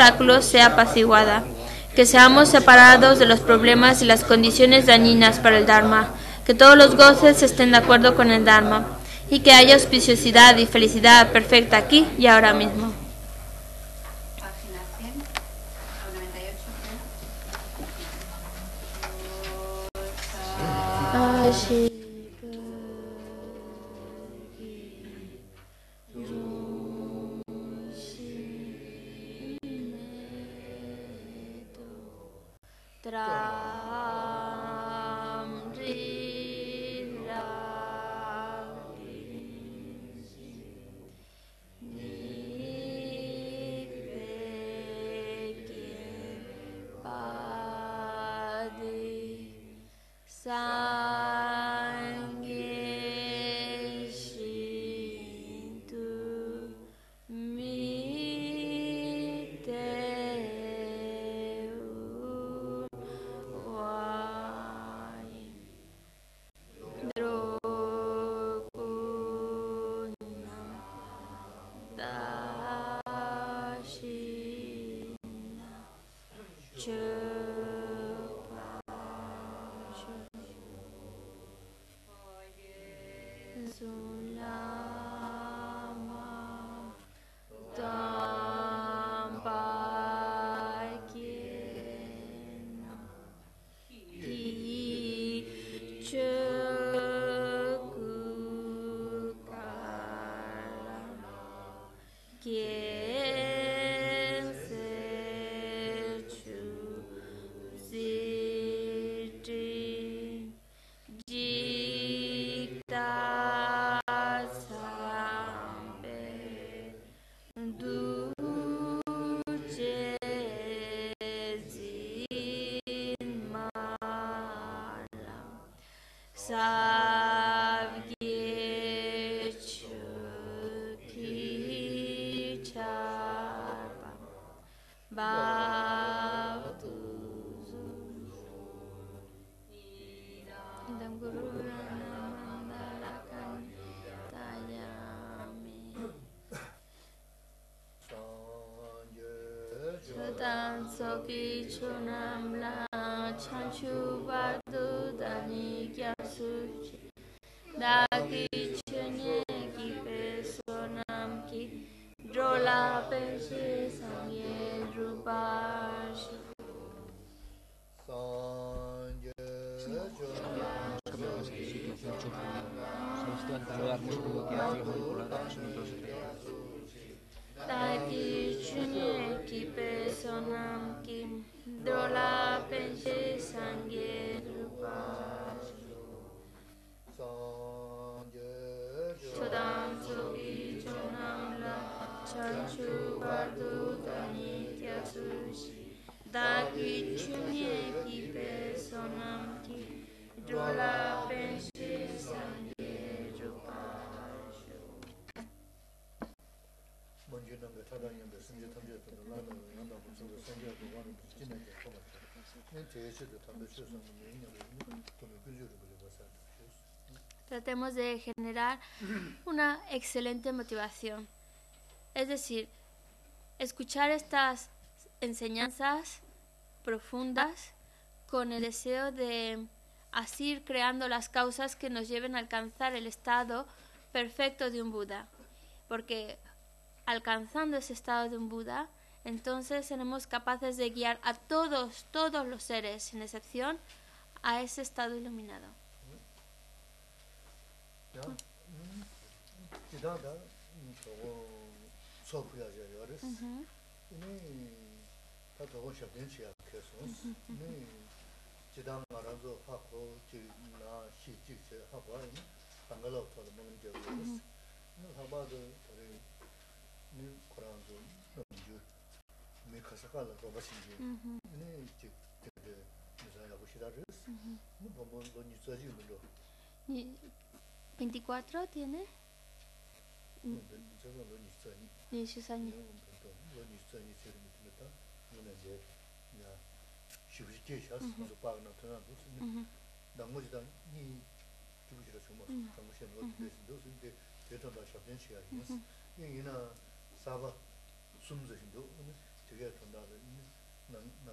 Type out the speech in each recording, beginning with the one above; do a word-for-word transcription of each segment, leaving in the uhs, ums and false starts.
obstáculos sea apaciguada, que seamos separados de los problemas y las condiciones dañinas para el Dharma, que todos los goces estén de acuerdo con el Dharma, y que haya auspiciosidad y felicidad perfecta aquí y ahora mismo. Tram ri ra ni pe ke pa di sangye shin tu mi te Soki chunam la chanchu bardu dani kyasuchi daki chunye ki pesonam ki drola peshe sangye rupashi sanje chunam Sebastián, te lo mucho que hace manipuladas Taki chunye ki pesonam ki drola peshe sangye rupashi Chodam soki chunam la chanchu bardu dani kyasushi daki chunye ki pesonam ki drola peshe sangye rupashi Tratemos de generar una excelente motivación. Es decir, escuchar estas enseñanzas profundas con el deseo de así ir creando las causas que nos lleven a alcanzar el estado perfecto de un Buda. Porque alcanzando ese estado de un Buda, entonces seremos capaces de guiar a todos, todos los seres, sin excepción, a ese estado iluminado. ¿veinticuatro tiene? dieciséis años.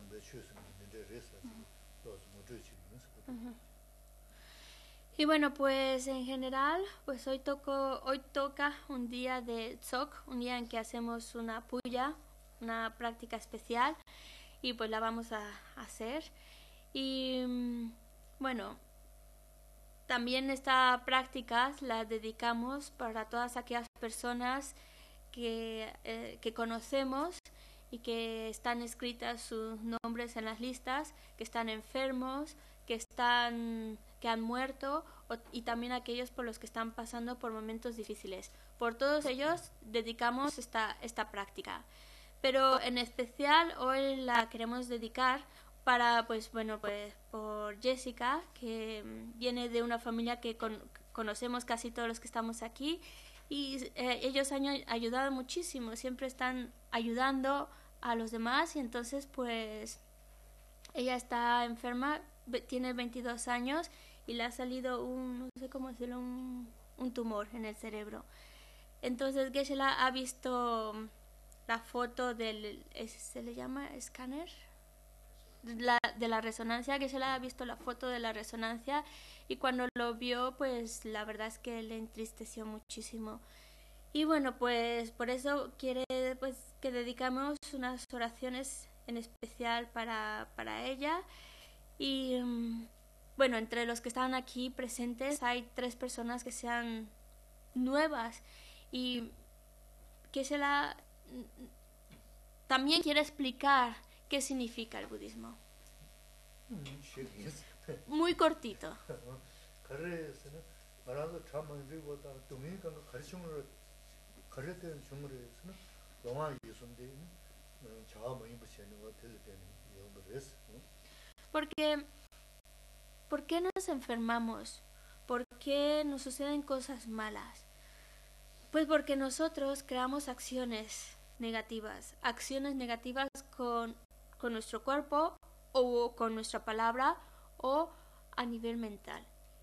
Y bueno, pues en general, pues hoy toco, hoy toca un día de Tsok, un día en que hacemos una puya, una práctica especial, y pues la vamos a hacer. Y bueno, también esta práctica la dedicamos para todas aquellas personas que, eh, que conocemos y que están escritas sus nombres en las listas, que están enfermos, que están que han muerto, o, y también aquellos por los que están pasando por momentos difíciles. Por todos ellos dedicamos esta, esta práctica. Pero en especial hoy la queremos dedicar para, pues bueno, pues por Jessica, que viene de una familia que con, conocemos casi todos los que estamos aquí, y eh, ellos han ayudado muchísimo, siempre están ayudando a los demás, y entonces pues ella está enferma, tiene veintidós años y le ha salido un, no sé cómo decirlo, un, un tumor en el cerebro. Entonces Geshe-la ha visto la foto del, ¿se le llama escáner? La, de la resonancia, Geshe-la ha visto la foto de la resonancia, y cuando lo vio, pues la verdad es que le entristeció muchísimo. Y bueno, pues por eso quiere pues que dedicamos unas oraciones en especial para, para ella. Y um, bueno, entre los que están aquí presentes hay tres personas que sean nuevas, y que se la también quiere explicar qué significa el budismo. Muy cortito. Porque, ¿por qué nos enfermamos? ¿Por qué nos suceden cosas malas? Pues porque nosotros creamos acciones negativas, acciones negativas con, con nuestro cuerpo, o con nuestra palabra, o a nivel mental.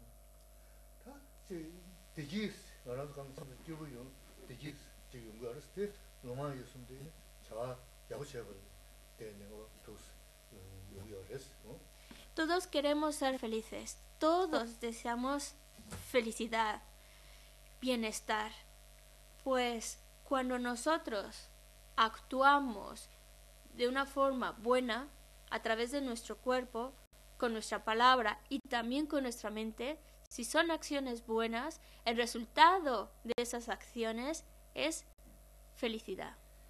Todos queremos ser felices, todos deseamos felicidad, bienestar. Pues cuando nosotros actuamos de una forma buena a través de nuestro cuerpo, con nuestra palabra y también con nuestra mente, si son acciones buenas, el resultado de esas acciones es felicidad.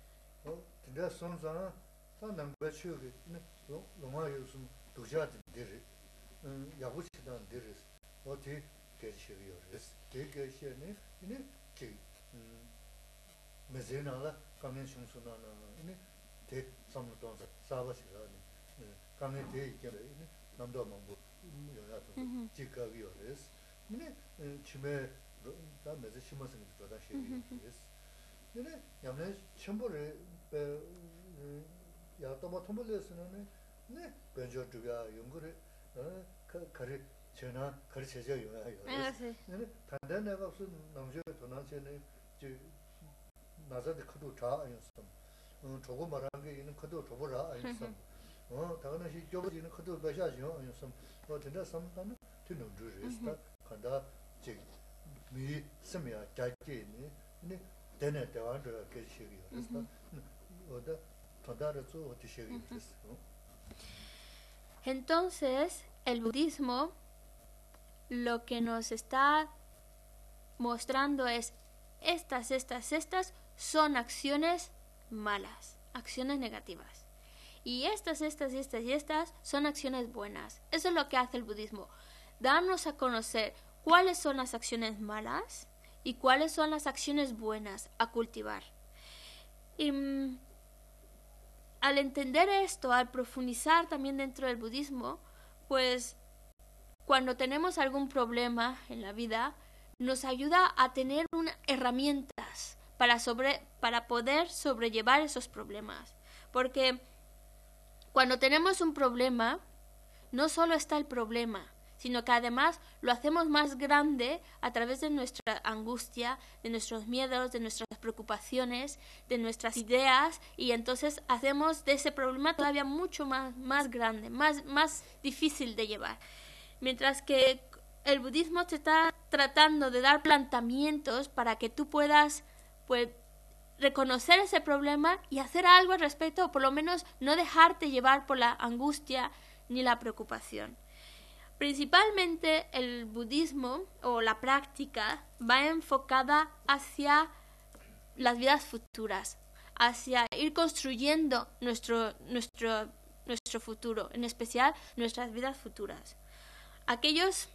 Entonces, el budismo lo que nos está mostrando es estas, estas, estas son acciones malas, acciones negativas. Y estas, estas, y estas y estas son acciones buenas. Eso es lo que hace el budismo, darnos a conocer cuáles son las acciones malas y cuáles son las acciones buenas a cultivar. Y mm, al entender esto, al profundizar también dentro del budismo, pues cuando tenemos algún problema en la vida, nos ayuda a tener unas herramientas para, sobre, para poder sobrellevar esos problemas. Porque cuando tenemos un problema, no solo está el problema, sino que además lo hacemos más grande a través de nuestra angustia, de nuestros miedos, de nuestras preocupaciones, de nuestras ideas, y entonces hacemos de ese problema todavía mucho más, más grande, más, más difícil de llevar. Mientras que el budismo te está tratando de dar planteamientos para que tú puedas, pues, reconocer ese problema y hacer algo al respecto, o por lo menos no dejarte llevar por la angustia ni la preocupación. Principalmente el budismo o la práctica va enfocada hacia las vidas futuras, hacia ir construyendo nuestro, nuestro, nuestro futuro, en especial nuestras vidas futuras. Aquellos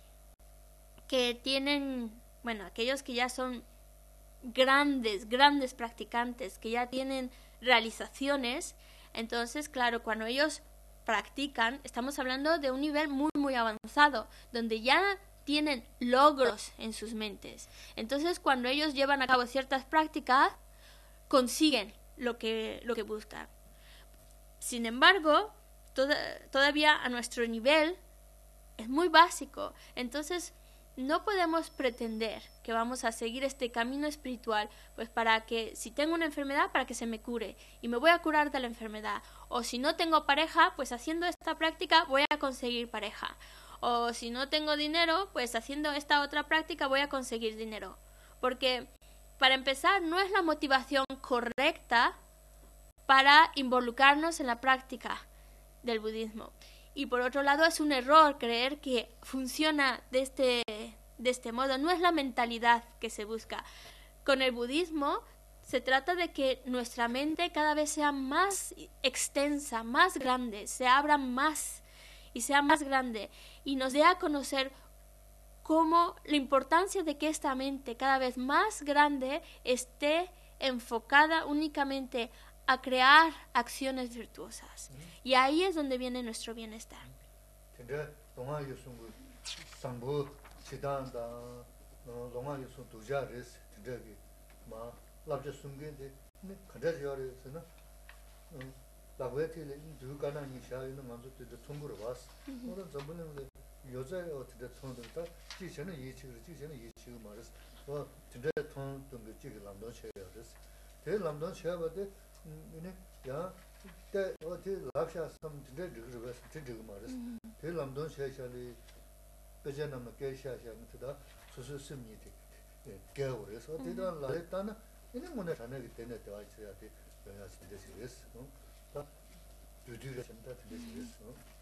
que tienen, bueno, aquellos que ya son grandes, grandes practicantes, que ya tienen realizaciones, entonces, claro, cuando ellos practican, estamos hablando de un nivel muy, muy avanzado, donde ya tienen logros en sus mentes. Entonces, cuando ellos llevan a cabo ciertas prácticas, consiguen lo que, lo que buscan. Sin embargo, toda, todavía a nuestro nivel es muy básico. Entonces, no podemos pretender que vamos a seguir este camino espiritual, pues para que si tengo una enfermedad, para que se me cure y me voy a curar de la enfermedad. O si no tengo pareja, pues haciendo esta práctica voy a conseguir pareja. O si no tengo dinero, pues haciendo esta otra práctica voy a conseguir dinero. Porque, para empezar, no es la motivación correcta para involucrarnos en la práctica del budismo. Y por otro lado, es un error creer que funciona de este, de este modo. No es la mentalidad que se busca. Con el budismo se trata de que nuestra mente cada vez sea más extensa, más grande, se abra más y sea más grande, y nos dé a conocer cómo la importancia de que esta mente cada vez más grande esté enfocada únicamente a crear acciones virtuosas. Y ahí es donde viene nuestro bienestar. 야, 때 어디 랍샤 섬 진짜 리그르가 진짜 말이야. 그 람돈 샤샤리 베제나마 게샤샤 밑에다 수수 심니티. 예, 개월에서 대단 라했다나 이제 뭐네 전에 때문에 더 있어야 돼. 내가 진짜 serious. 어? 두두가 진짜 serious.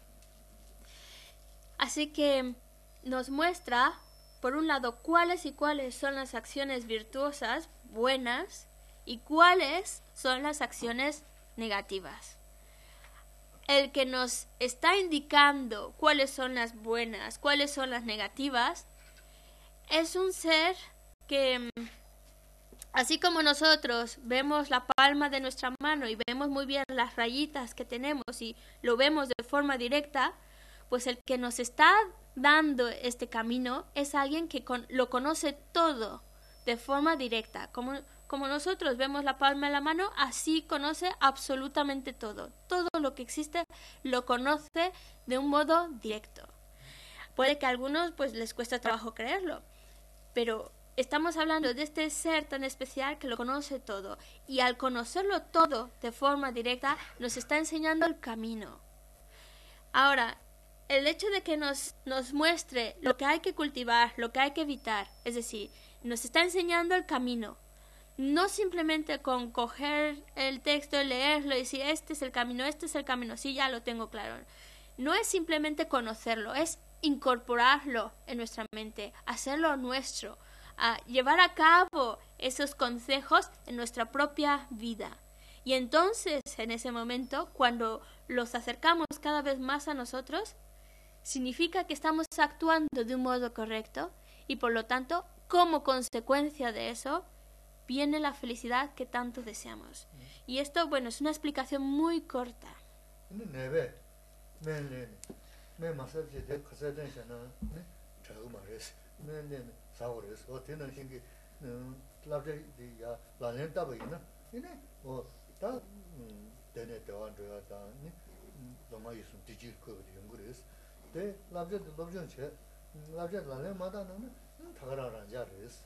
Así que nos muestra, por un lado, cuáles y cuáles son las acciones virtuosas, buenas, y cuáles son las acciones negativas. El que nos está indicando cuáles son las buenas, cuáles son las negativas, es un ser que, así como nosotros vemos la palma de nuestra mano y vemos muy bien las rayitas que tenemos y lo vemos de forma directa, pues el que nos está dando este camino es alguien que con, lo conoce todo de forma directa. Como Como nosotros vemos la palma de la mano, así conoce absolutamente todo. Todo lo que existe lo conoce de un modo directo. Puede que a algunos pues les cueste trabajo creerlo, pero estamos hablando de este ser tan especial que lo conoce todo. Y al conocerlo todo de forma directa, nos está enseñando el camino. Ahora, el hecho de que nos, nos muestre lo que hay que cultivar, lo que hay que evitar, es decir, nos está enseñando el camino. No simplemente con coger el texto y leerlo y decir, este es el camino, este es el camino, sí, ya lo tengo claro. No es simplemente conocerlo, es incorporarlo en nuestra mente, hacerlo nuestro, a llevar a cabo esos consejos en nuestra propia vida. Y entonces, en ese momento, cuando los acercamos cada vez más a nosotros, significa que estamos actuando de un modo correcto y, por lo tanto, como consecuencia de eso, viene la felicidad que tanto deseamos. Y esto, bueno, es una explicación muy corta. labja lale mada no tagara ya res.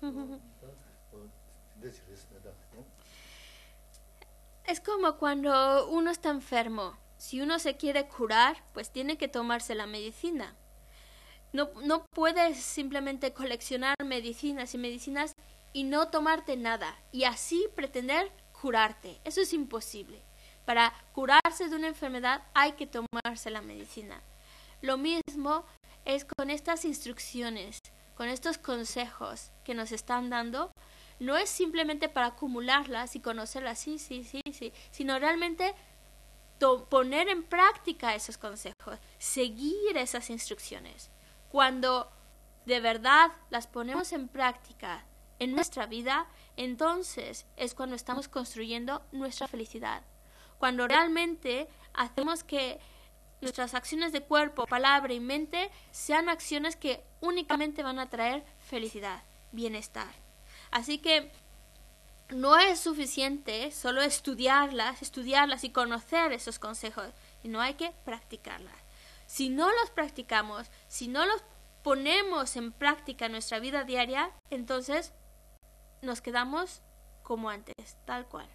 Es como cuando uno está enfermo. Si uno se quiere curar, pues tiene que tomarse la medicina. No, no puedes simplemente coleccionar medicinas y medicinas y no tomarte nada y así pretender curarte. Eso es imposible. Para curarse de una enfermedad hay que tomarse la medicina. Lo mismo es con estas instrucciones, con estos consejos que nos están dando. No es simplemente para acumularlas y conocerlas, sí, sí, sí, sí, sino realmente poner en práctica esos consejos, seguir esas instrucciones. Cuando de verdad las ponemos en práctica en nuestra vida, entonces es cuando estamos construyendo nuestra felicidad. Cuando realmente hacemos que nuestras acciones de cuerpo, palabra y mente sean acciones que únicamente van a traer felicidad, bienestar. Así que no es suficiente solo estudiarlas, estudiarlas y conocer esos consejos, sino hay que practicarlas. Si no los practicamos, si no los ponemos en práctica en nuestra vida diaria, entonces nos quedamos como antes, tal cual.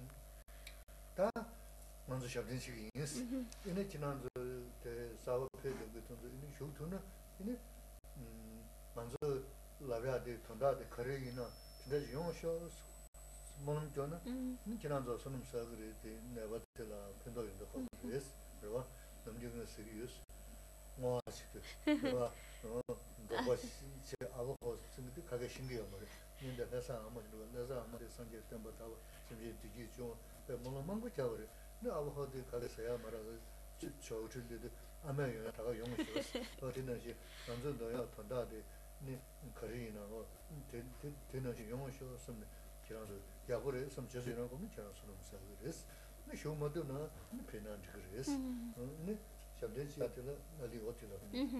먼저 샵된 시기 있어. 이네 지난주 때 사업 페이지 같은 거 이네 쇼트나 이네 음 먼저 라비아데 통다데 거래이나 진짜 용쇼 뭐는 저는 지난주 손님 사그리 네버텔라 펜도인도 거기스 그리고 넘기는 시리우스 뭐 아시죠? 그리고 어 뭐 제 아버지 승리 가게 신기해요 말이야. 근데 회사 아무리 회사 아무리 상계 때부터 심지 뒤지 좀 뭐는 뭔가 잡으려 아버지 가르쳐야 말아서 저들도 아메요 다가 용시었어. 어디는지 완전도야 돈다데 네 거리나고 되는지 용시었으면 지나서 야고래 섬 저지는 거면 지나서 넘어서 그랬어. 네 쇼모도나 페난지 그랬어. 네 샵데지 같은 날이 어디로.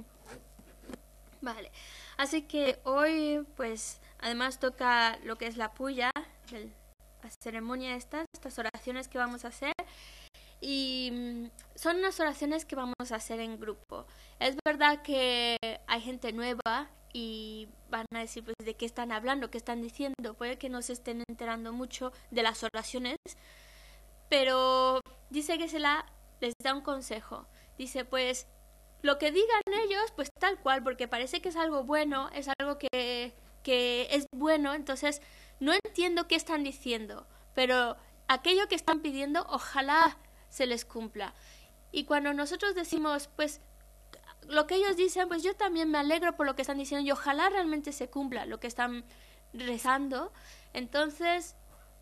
Vale, así que hoy pues además toca lo que es la puya, el, la ceremonia estas, estas oraciones que vamos a hacer. Y son unas oraciones que vamos a hacer en grupo. Es verdad que hay gente nueva y van a decir pues de qué están hablando, qué están diciendo. Puede que no se estén enterando mucho de las oraciones, pero dice que se la les da un consejo. Dice pues lo que digan ellos pues tal cual, porque parece que es algo bueno, es algo que, que es bueno, entonces no entiendo qué están diciendo, pero aquello que están pidiendo ojalá se les cumpla. Y cuando nosotros decimos, pues, lo que ellos dicen, pues yo también me alegro por lo que están diciendo y ojalá realmente se cumpla lo que están rezando, entonces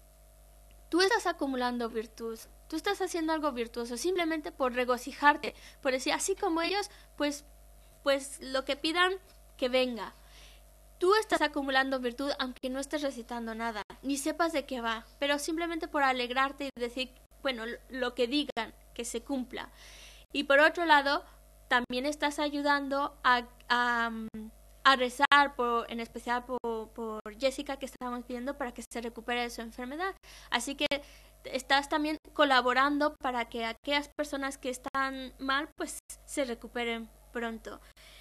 tú estás acumulando virtud, tú estás haciendo algo virtuoso simplemente por regocijarte, por decir, así como ellos, pues, pues lo que pidan, que venga. Tú estás acumulando virtud aunque no estés recitando nada, ni sepas de qué va, pero simplemente por alegrarte y decir, bueno, lo que digan, que se cumpla. Y por otro lado, también estás ayudando a, a, a rezar, por, en especial por, por Jessica, que estábamos pidiendo para que se recupere de su enfermedad. Así que estás también colaborando para que aquellas personas que están mal, pues se recuperen pronto.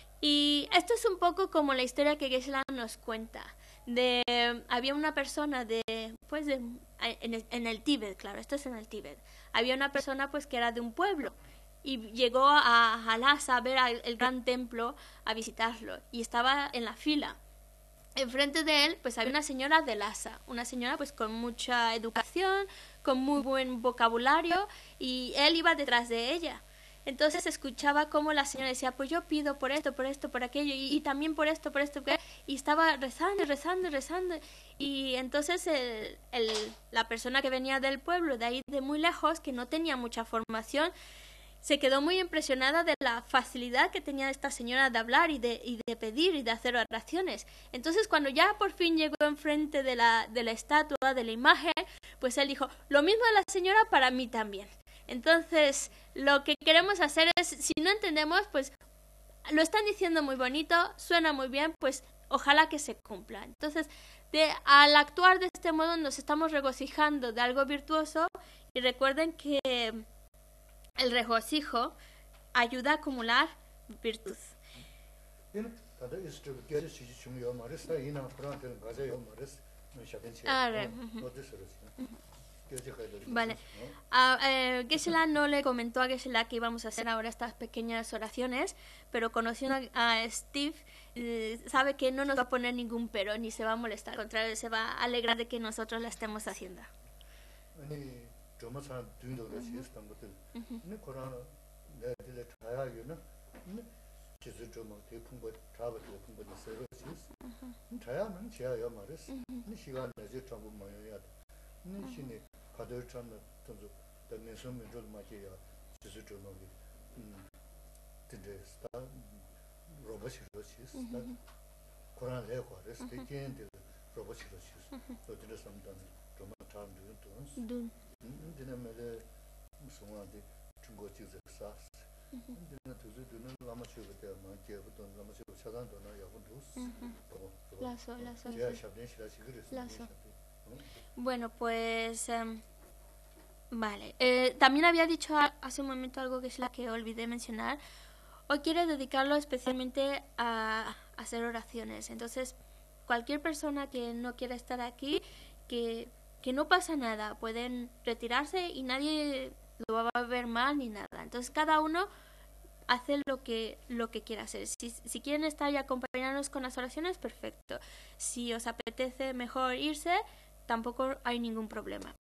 Y esto es un poco como la historia que Geshe-la nos cuenta. De había una persona de pues de en el, en el Tíbet, claro, esto es en el Tíbet. Había una persona pues que era de un pueblo y llegó a, a Lhasa a ver el, el gran templo, a visitarlo y estaba en la fila. Enfrente de él pues había una señora de Lhasa, una señora pues con mucha educación, con muy buen vocabulario y él iba detrás de ella. Entonces escuchaba cómo la señora decía, pues yo pido por esto, por esto, por aquello, y, y también por esto, por esto, y estaba rezando, rezando, rezando. Y entonces el, el, la persona que venía del pueblo, de ahí de muy lejos, que no tenía mucha formación, se quedó muy impresionada de la facilidad que tenía esta señora de hablar y de, y de pedir y de hacer oraciones. Entonces cuando ya por fin llegó enfrente de la, de la estatua, de la imagen, pues él dijo, lo mismo de la señora para mí también. Entonces, lo que queremos hacer es, si no entendemos, pues lo están diciendo muy bonito, suena muy bien, pues ojalá que se cumpla. Entonces, de, al actuar de este modo nos estamos regocijando de algo virtuoso y recuerden que el regocijo ayuda a acumular virtud. 다들 이스트 게지 시지 중요 말이스 이나 프랑테는 가져요 말이스 샤벤치 Arre, Vale. A eh, Geshe-la no le comentó a Geshe-la que íbamos a hacer ahora estas pequeñas oraciones, pero conociendo a, a Steve, eh, sabe que no nos va a poner ningún pero, ni se va a molestar, al contrario, se va a alegrar de que nosotros la estemos haciendo. 가들 참는 던져 대면서 민족 마지야 지수 조노기 음 근데 스타 로봇이 로시스 코란 레고레스 대견데 로봇이 로시스 저들 섬단 좀 참도 돈 근데 매래 무슨 말인데 중국 지역사 근데 도저히 돈을 아마 쉬고 때 만게부터 아마 쉬고 차단도나 야분도 라소 라소 라소 Bueno, pues um, vale. Eh, también había dicho a, hace un momento algo que es la que olvidé mencionar. Hoy quiere dedicarlo especialmente a, a hacer oraciones. Entonces, cualquier persona que no quiera estar aquí, que, que no pasa nada, pueden retirarse y nadie lo va a ver mal ni nada. Entonces, cada uno hace lo que lo que quiera hacer. Si, si quieren estar y acompañarnos con las oraciones, perfecto. Si os apetece mejor irse, tampoco hay ningún problema.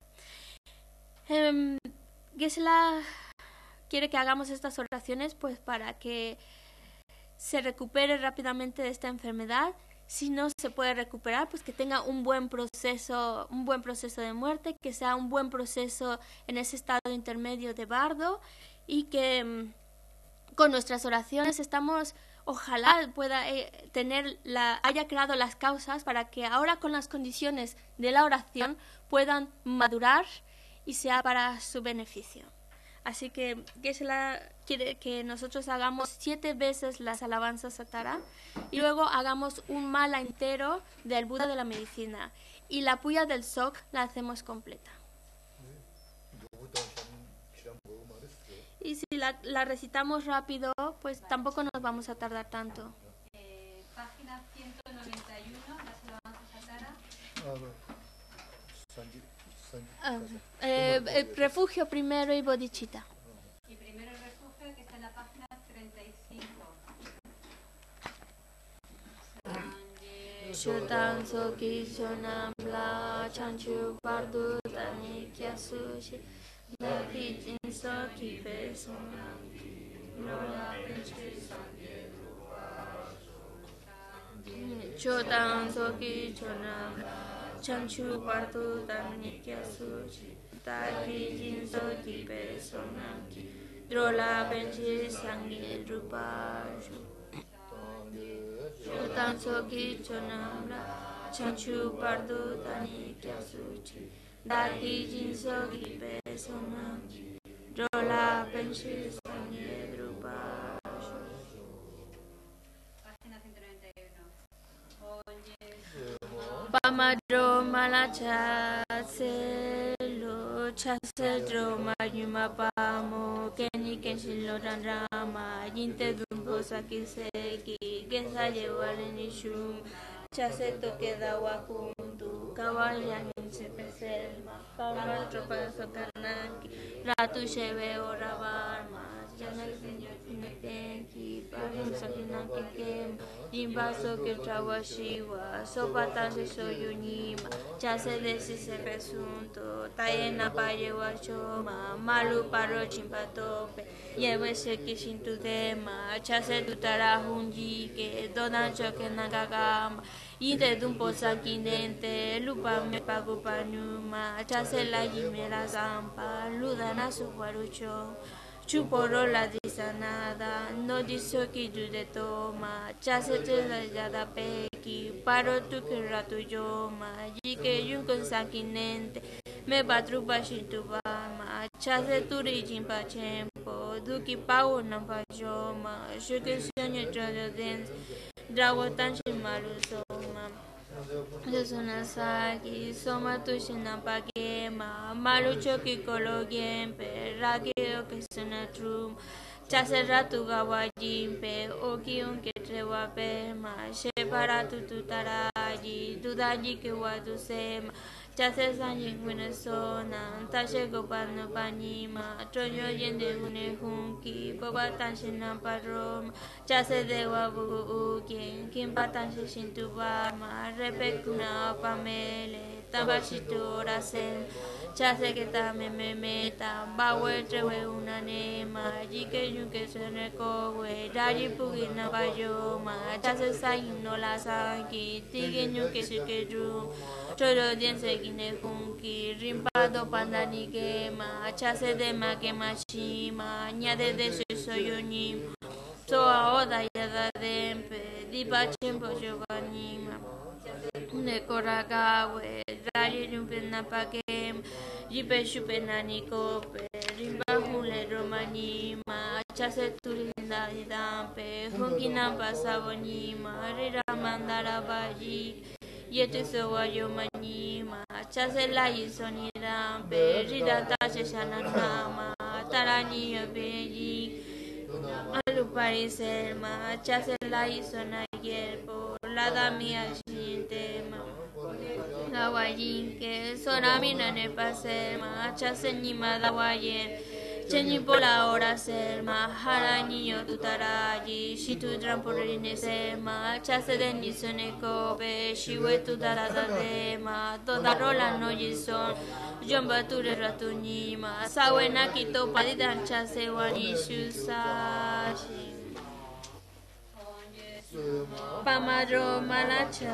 Um, Geshe-la quiere que hagamos estas oraciones pues para que se recupere rápidamente de esta enfermedad. Si no se puede recuperar, pues que tenga un buen proceso, un buen proceso de muerte, que sea un buen proceso en ese estado intermedio de bardo y que um, con nuestras oraciones estamos, ojalá pueda eh, tener la, haya creado las causas para que ahora con las condiciones de la oración puedan madurar y sea para su beneficio. Así que Geshe-la quiere que nosotros hagamos siete veces las alabanzas a Tara y luego hagamos un mala entero del Buda de la medicina y la puya del Sok la hacemos completa. Y si la, la recitamos rápido, pues tampoco nos vamos a tardar tanto. Eh, página ciento noventa y uno, las alabanzas a Tara. Ah, eh, eh, refugio primero y bodhicitta. Y primero el refugio, que está en la página treinta y cinco. Shotan soki shonam la chanchu bardu tani kyasushi. Laki jinso kipe sonam lola penche sangye Shotan soki shonam chanchu bardu tani kyasushi. Laki jinso kipe sonam lola penche sangye rupashu. Shotan soki shonam la chanchu bardu tani kyasushi. Daki jinso kipe sonam rola penshi sangye drupa. Página ciento noventa y uno. Oye, Pamadro malacha selo chasedro mayuma pamo keni kenshin lo rama yinte dumbo sakiseki gesa llevare nishum chaseto queda wakundu kawaya se preserva para tropa sokanaki ratu sheve oravarma jana señor tinetenki para sokinaki kem jimbaso que trabashiwa sopata se soyunima chase desi se presunto tayena payewa choma malu paro chimpatope yewe se kishintu dema chase tutara hunji que donan choque nagagama Ide dumpo sakinente, lupa me pago panuma, chase la jimera zampa, ludana su guarucho, chuporo la disanada, no diso ki de toma, chase te la yada peki, paro tu que rato yoma, jike yun con sakinente, me batrupa shintubama, chase turi jimpa chempo, duki pao nampa yoma, shuke sonyo trodo dance, Dragotan shimaru soma Yasuna saki Soma tushina pagema Maru choki kolo gempe Ragi oke suna trum Chase ratu gawa jimpe Oki unke trewa pema she para tu tu taraji tu daji ke wa tu sema chase sanji ngune sona tashe go pano panima troyo yende ngune hunki boba tanshe na parom chase de wa bu uken kim patanshe shintu bama repekuna pamele tabashitora sen chase que ta me me meta bawe trewe una nema jike yuke sene kowe daji pugina bayoma chase sayin no la sanki tige yuke suke drum choro diense gine hunki rimpado pandani gema chase de ma que mashima nyade de su soyoni so aoda yada dempe dipa chimpo joganima ne koragawe daji yumpena pakem jipe shupena nikope rimba hule romanima chase turinda dampe hungina pasabonima rira mandara baji yetu sowa yomanima chase la isoni dampe rira tashe shananama tarani yobeji alu pariselma chase la isona yerpo la damia shintema Dawayin que sonamina ne pasema chase ni madawayen cheni pola hora selma haraniyo tutaraji shitu tramporine selma chase de ni soneko be shiwe tutarada dema toda rola no yison jomba ture ratunima sawena kito padidan chase wani shusashi Pamadro malacha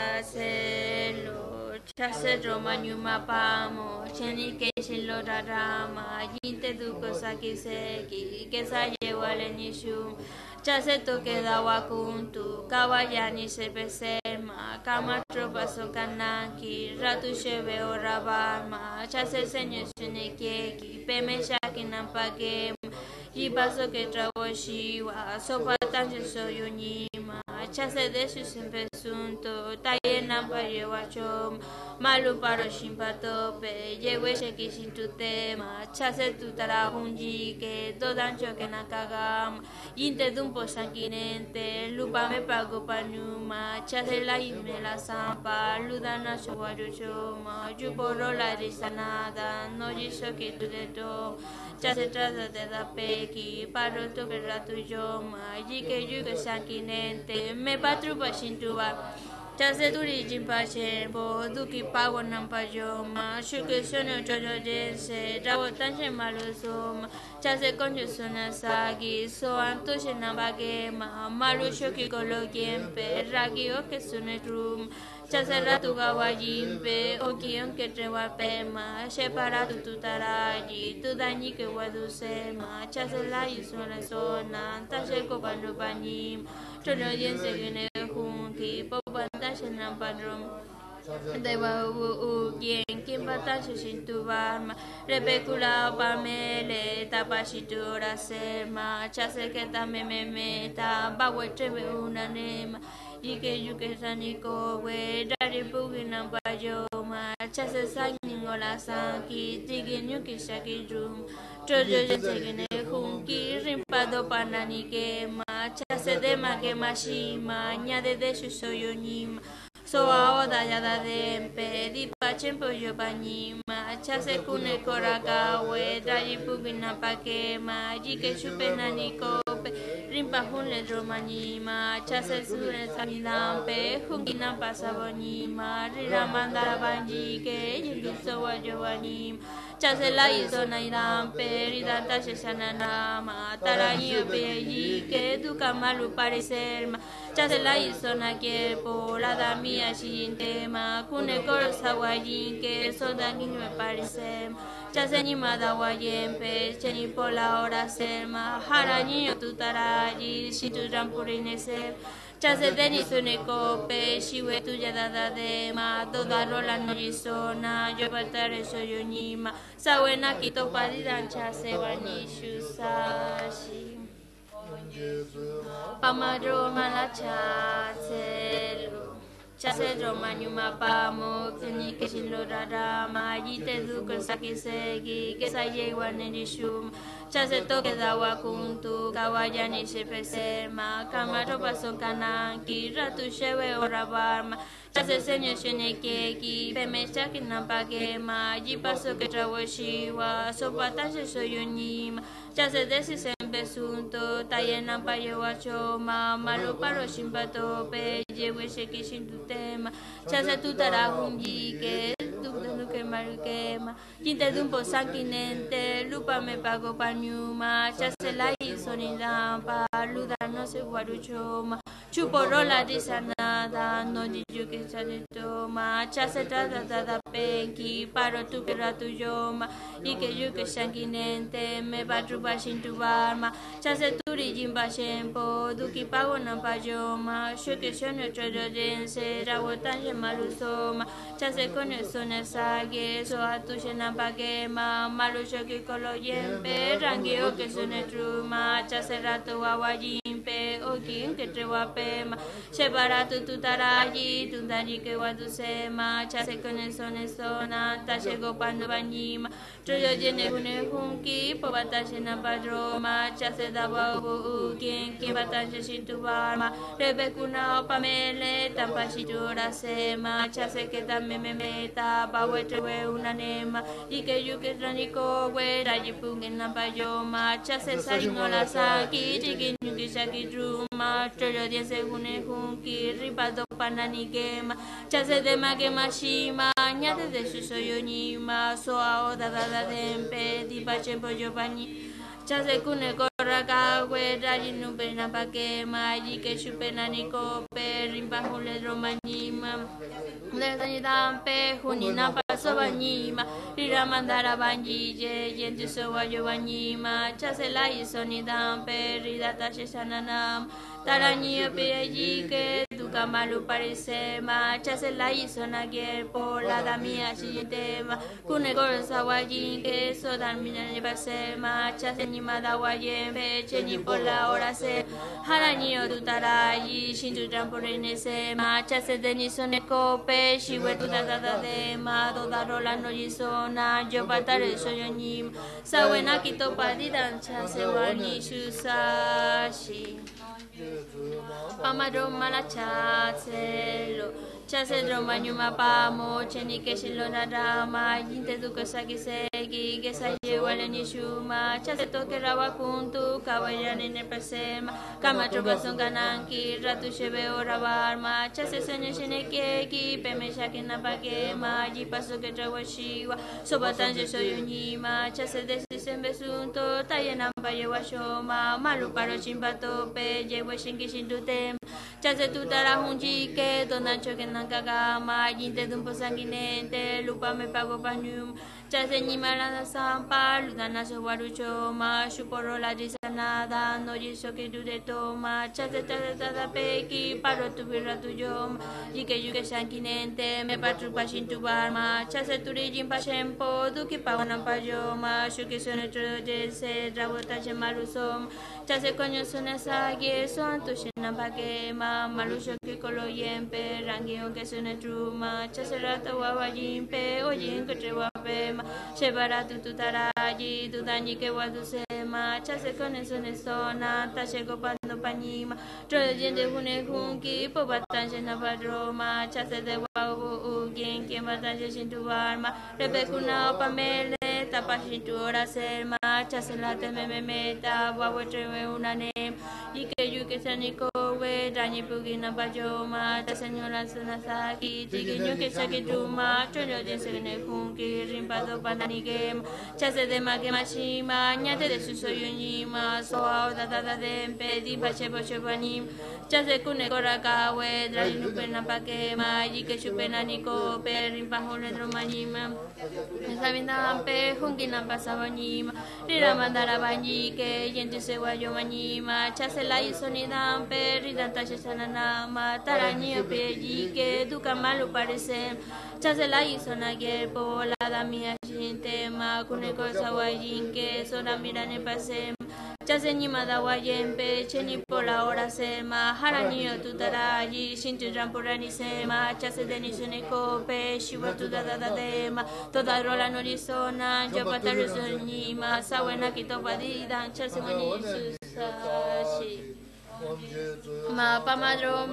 selo chase romanyuma pamo cheni que shilo rama yinte duko saki seki que sa llevale nishu chase toque dawa kuntu kawayani se pesema kama tropa so kanaki ratu shebe orabama chase senyo shune keki peme shaki nampake y paso que trago shiwa sopa tan soyonima chase de su siempre sunto taye nampa lleva chom malu paro shimpatope lleve sheki shintu tema chase tu tarahunji que todan choque nakagam yinte dumpo sanguinente lupa me pago panuma chase la ime la zampa ludana showayo choma yuporo la risanada no yiso que tu de to chase trata de da peki paro to que ratu yoma yike yuke sanguinente me patrupa shintuba chase duri jimpache bo duki pago nampa yoma shuke sono chojo jense rabo tanche malusoma chase konjo sona sagi so antoshe nambagema malu shoki kolo kiempe ragi oke sune rum chase ratu gawajimpe oki onke trewa pema shepara tu tutaraji tu dañi que wadusema chase la yusona sona tashe kopano panim chono jense gene hunki popanta nampadrom Deva u quien quien batashe shintu barma repecula pamele tapashitura sema chase que tame me meta bawe trebe una nema y que yuke saniko we dari bugina bayoma chase sangingo la sanki tigi nyuki shaki rum trojo jensegene hunki rimpado panani que ma chase de ma que mashima nyade de shusoyonima so aoda yada dempe dipa chempo yo panima chase kune koragawe daji pugina pakema jike shupena nikope rimpa hunle romanima chase sure samidampe hungina pasabonima rira mandara banjike yukiso wa yowanima chase la iso naidampe ridanta sheshananama taraño peyike duka malu parecerma chase la iso na kiepo la damia shintema kune koro sawajinke sodakin me parecem chase ni madawayempe cheni pola hora selma haraño tutaraji shitu rampurinese chase deni sunekope shiwe tuya dada dema toda rola no yisona yo batare soyonima sawena kito padidan chase banishu sashi Pamadro malacha celo chase droma nyuma pamo keni keshin lorarama yite duko sakisegi que saye wanenishum chase toke dawa kuntu kawayani shepesema kamato paso kananki ratu shewe orabarma chase senyo shenekeki pemecha kinampagema jipaso que trawashiwa sopataje soyonima chase desi sembesunto tayena payewachoma malu paro shimpato pe yewe sheki shintutema chase tutara hunjike tutanu que marukema jinte dumpo sankinente lupa me pago panyuma chase la isonidampa luda no se guaruchoma chuporola disanada no diyu que chale toma chase trata tada penki paro tu que ratu yoma y que yo que sankinente me patrupa shintubarma chase turi jimba shempo duki pago na payoma yo que yo no choyo dense rawotan malusoma chase coño sone sage so atuche na pagema malu yo que colo yempe rangio que sone truma chase rato wawajimpe o quien que trewapema shebaratu tutaraji tundaji que wadusema chase coño sone sona ta llegó pando bañima troyo yene hune hunki po bataje na padroma chase daba u quien que bataje shintubarma rebekuna pamele tampa shitura sema chase que también me meta pa wetre una nema y que yo que raniko we raji pungen na payoma chase sarino la saki chiki nyuki shaki druma troyo diese hune hunki ripato panani gema chase de magema shima nyate de shusoyonima so aoda dada dempe di pachempo yopani chase kune koraka we raji nupe na pakema y que shupena niko pe rimpa hule romanyima Desde dampe junina paso bañima rira mandara banjije yenti sowayo bañima chase la iso ni dampe rida tashe sananam taraño peji que tu kamalu parisema chase la iso na gerpo la damia shitema kune gorsa wajin que so dan minane pasema chase ni madawayembe cheni por la hora se haraño tu tarayi shintu tramporene sema chase deni sonekope shiwe tu dada de ma do darola no yisona yo patare soyonim sawena kito padidan chase wani shusashi Pamaro mala chaselo chase droma nyuma pamo cheni que shilo narama yinte tu kosaki segi que saye wale ni shuma chase toke rawa kuntu kawayani ne persema kama trobason kananki ratu shebe ora barma chase senyo shenekeki peme shaki na pakema jipaso que trawashiwa sobatan soyonima chase desi sembesunto tayena payewa shoma malu paro chimpato pe yewe shinki shintutem chase tutara hunjike donacho que nankagama yinte dumpo sanguinente lupa me pago panyum chase nyimala sampa ludana so waruchoma shuporo la disanada no yiso que dude toma chase tada tada peki paro tu birra tu yom yike yuke sanguinente me patrupa shintubarma chase turi jimpa shempo duki pawana payoma shuki sone trojense rabota chemalusom chase coño sone sage son tu shena pakema malusho que colo yempe rangio que sone truma chase rata wawajimpe oyin que trewapema shebaratu tutaraji tudanji que wadusema chase coño sone sona ta llegó pando pañima troyo yende hune hunki po batanje na padroma chase de wawu quien quien batanje shintubarma rebekuna pamele tapa shintura serma chase la teme me meta wawu trewe una nem y que yo que saniko we rani pugina payoma ta señora sunasaki chiquillo que saque truma troyo yende ne hunki rimpado panani game chase de magema shima nyate de susoyonima so aoda dada dempe di pache poche panim chase kune koraka we rani nupena pakema y que chupena niko pe rimpa hole romanyima sabinda pe hunki na pasabanyima rira mandara banjike yenti se wayo manyima chase la isonidam pe rida tashe sananama taraño pejike duka malu parece chase la isona gerpo la damia shintema kune cosa wajinke sona mirane pasem chase ni madawa yempe cheni por la hora sema haranio tutaraji shintu rampurani sema chase denisune kope shiwa tudada dema toda rola norisona yo pataru sonima sawena kitopadidan chase mani susashi ma pamadro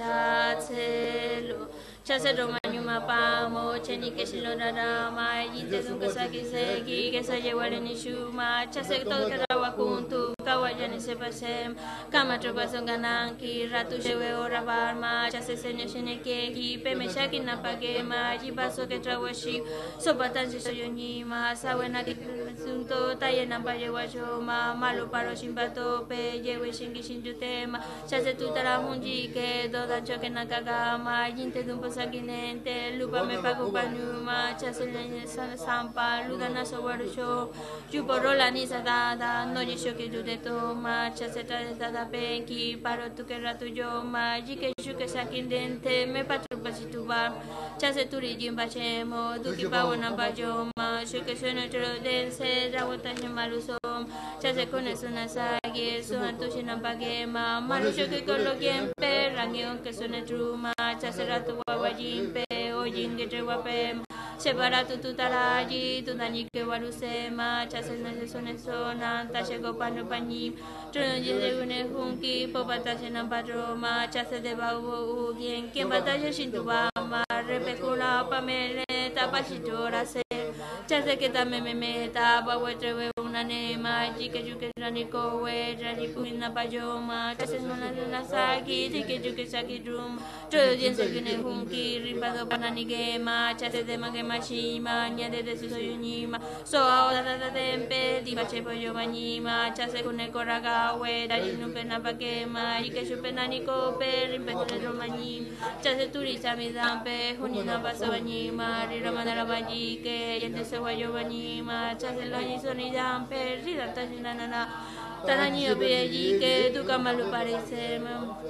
malachatelo chase romanyu mapamo cheni que si lo rama y te dunga saki seki que se lleva el nishuma chase todo que rawa kuntu kawajani se pasem kama tropason gananki ratu lleve ora barma chase senyo shene keki peme shaki na pagema y paso que trawashi sopatan si soy nima sawena que sunto tayena pa lleva yo ma malo paro shimbato pe lleve shingi shinjutema chase tutara munji que toda choque na kagama y te dunga sakinente lupa me pago panuma chasele sana sampa ludana sowarusho chuporola ni sadada no yisho que tu de toma chaseta de dada penki paro tu que rato yo ma jike shuke sakindente me patrupa situba chase turi jimba chemo duki pawana pajoma shuke sono tro dense rawata malusom chase con eso na sagi so antushina pagema malu shuke kolokiem per rangion que sono truma chase rato wajimpe ojinge trewapem separatu tutaraji tunanike warusema chase na sone sona tashe gopanu pani troje de une hunki popataje na padroma chase de bawo ugien quien batalla shintuba ma repekula pamele tapashitora se chase que también me meta bawo trewe una nema jike juke raniko we rani puina pajoma chase na na saki jike juke saki drum troje se une hunki rimpado pananigema chase de magema shima nyade de susoyunima so ahora da tempe di bache pollo bañima chase con el coragawe dari nupe na pakema y que chupena ni cope rimpete de romañim chase turista mi dampe junina pasa bañima rira mandara bañi que yente se guayo bañima chase lo ni sonidampe rira tajinana Taraño belli que tu camalu parece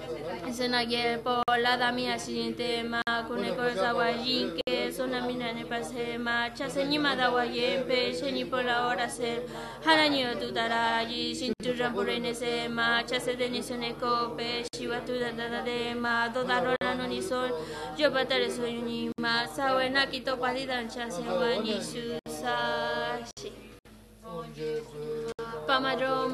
se na yer por la damia siguiente ma con el cosa guayin que son a mina ne pase ma chase ni ma da guayen pe ni por la hora ser haraño tu taraji sin tu rampurene se ma chase de ni sone cope shiwa tu da da de ma do da rola no ni son yo patare soy ni ma sawena kito padidan chase guani susashi Pamadro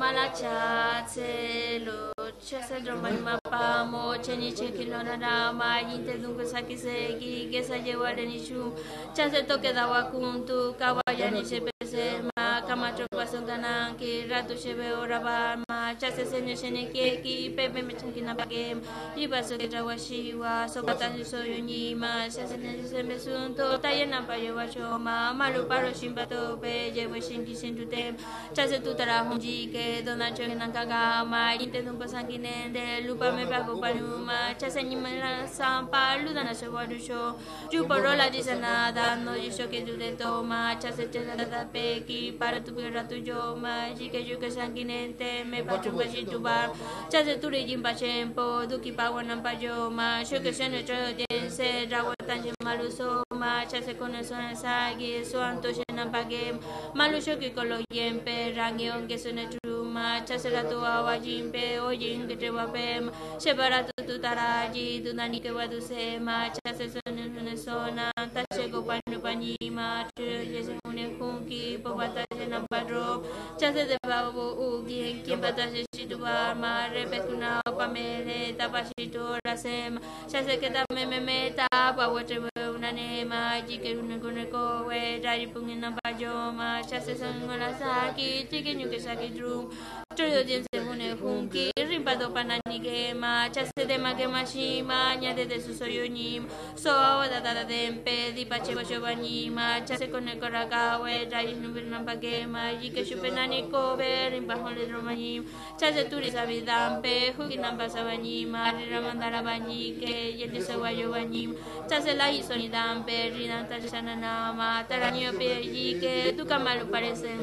malachatse lo chase dromani mapamo cheni cheki lo narama yinte dunga saki seki que se lleva el nishu chase toque da wakuntu kawayani se pesema kamatro pason gananki ratu shebe ora barma chase senyo shene keki pepe me chankina pagem y paso que trawashiwa sopatan soyunima chase ne se mesunto tayena pa lleva shoma malu paro shimbato pe llevo shinki shintutem chase tutara hunji que dona choque na kagama inte dumpa sanguinende lupa me pago panuma chase ni mala sampa ludana se warusho chuporola dice nada no yisho que tu de toma chase chase da peki para tu pirra tu yo ma que yo que sanguinente me pacho pasito bar chase turi jimpa chempo duki pawana payoma yo que se no dense rawatan maluso ma chase con eso na sagi so antoje na pagem malusho que colo yempe rangion que sone truma chasera tu awajimpe ojin que trewapem separa tu tutaraji tunani que waduse ma chase sone sone sona tashe go panu panima chese une kunki popata na padro chase de babo ugi quien pataje situar ma repetuna pamele tapashito rasem chase que también me meta pa wotre una nema jike une koneko we dari pungina pajoma chase son la saki chiqueño que saki drum todo bien se une hunki rimpado pananigema chase de magema shima nyade de su soyonim so da da dempe di pache bacho banima chase con el coragawe dari nubirna pagema jike chupenani kobe rimpahon le romanim chase turi sabidampe hugina pasa banima ramandara banike yende se guayo banim chase la hizo ni dampe ridanta chanana ma taraño pe que tu camalu parece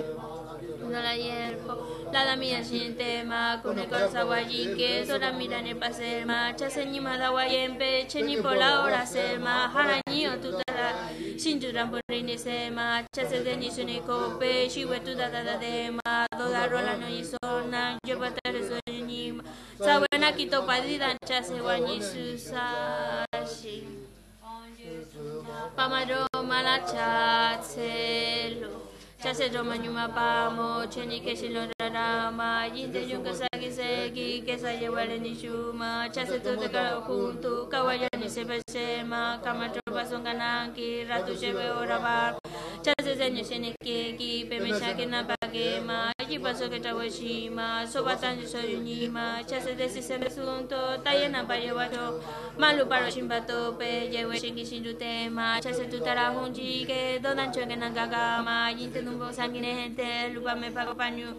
no la hierbo la da mía sin tema con el cosa guayi que sola mira ne pasema chase ni ma da guayempe cheni por la hora selma haraño Ranyo tutara Shinju Ramburini Sema Chase de Nishuni Kope Shiwe Tudada Dema Doda Rola no Isona Yobatare Soyunima Sawena Kito Padida Chase Wanyisu Sashi Pamaro Malacha Tselo Chase Romanyuma Pamo Cheni Keshilo Rama Yinte Yunga Sagi Segi Kesa Yewale Nishuma Chase Tutaka Juntu Kawayani Sebesema Kamatropa Songananki Ratu Shebe Orabar Chase Zenyu Sheneki Pemeshaki Napagema Yipaso Ketawashima Sobatan Soyunima Chase Desi Semesunto Tayena Payewato Malu Paro Shimbato Pe Yewe Shingi Shindutema Chase Tutara Hunji Ke Donan Chogenangagama Yinte Numbo Sanguinente Lupa Me Pago Panyu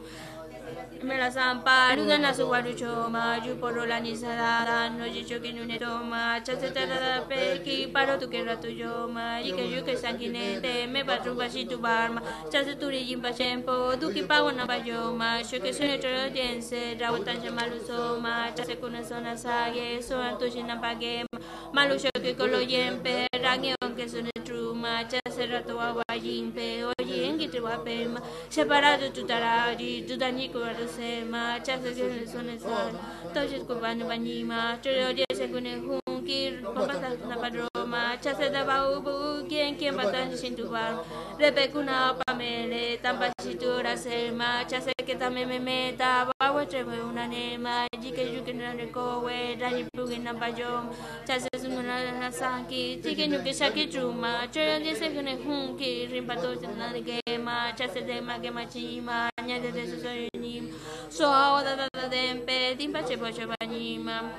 Me la zampa, Ludana Suwarucho, Maju Porola Nisada, no Jichoki Nunetoma, Chaseta Peki, Paro tu que rato yo, Ike Yuke Sanguinete, Me Patrumba Shitu Barma, Chasaturi Jimpa Chempo, Duki Pawana Bayoma, Shoke Senator Jense, Rawatan Malusoma, Chasekuna Sona Sage, So Antushina Pagema, Malushoki Kolo Yempe, Rangion que son truma, Chaserato Awajimpe, Oye, Engituapema, Separado Tutaraji, Tudaniko. Sema chase se sone san toje kubanu banima troje se gune hunki papata na padroma chase da bau quien quien batan sintuba repekuna pamele tampa situra sema chase que tame me meta bawa trewe una nema jike juke na rekowe dani plugin na pajom chase sumuna na sanki jike nuke shaki truma troje se gune hunki rimpato na gema chase de magema chima nya de de So da da da dempe timpa che poche banima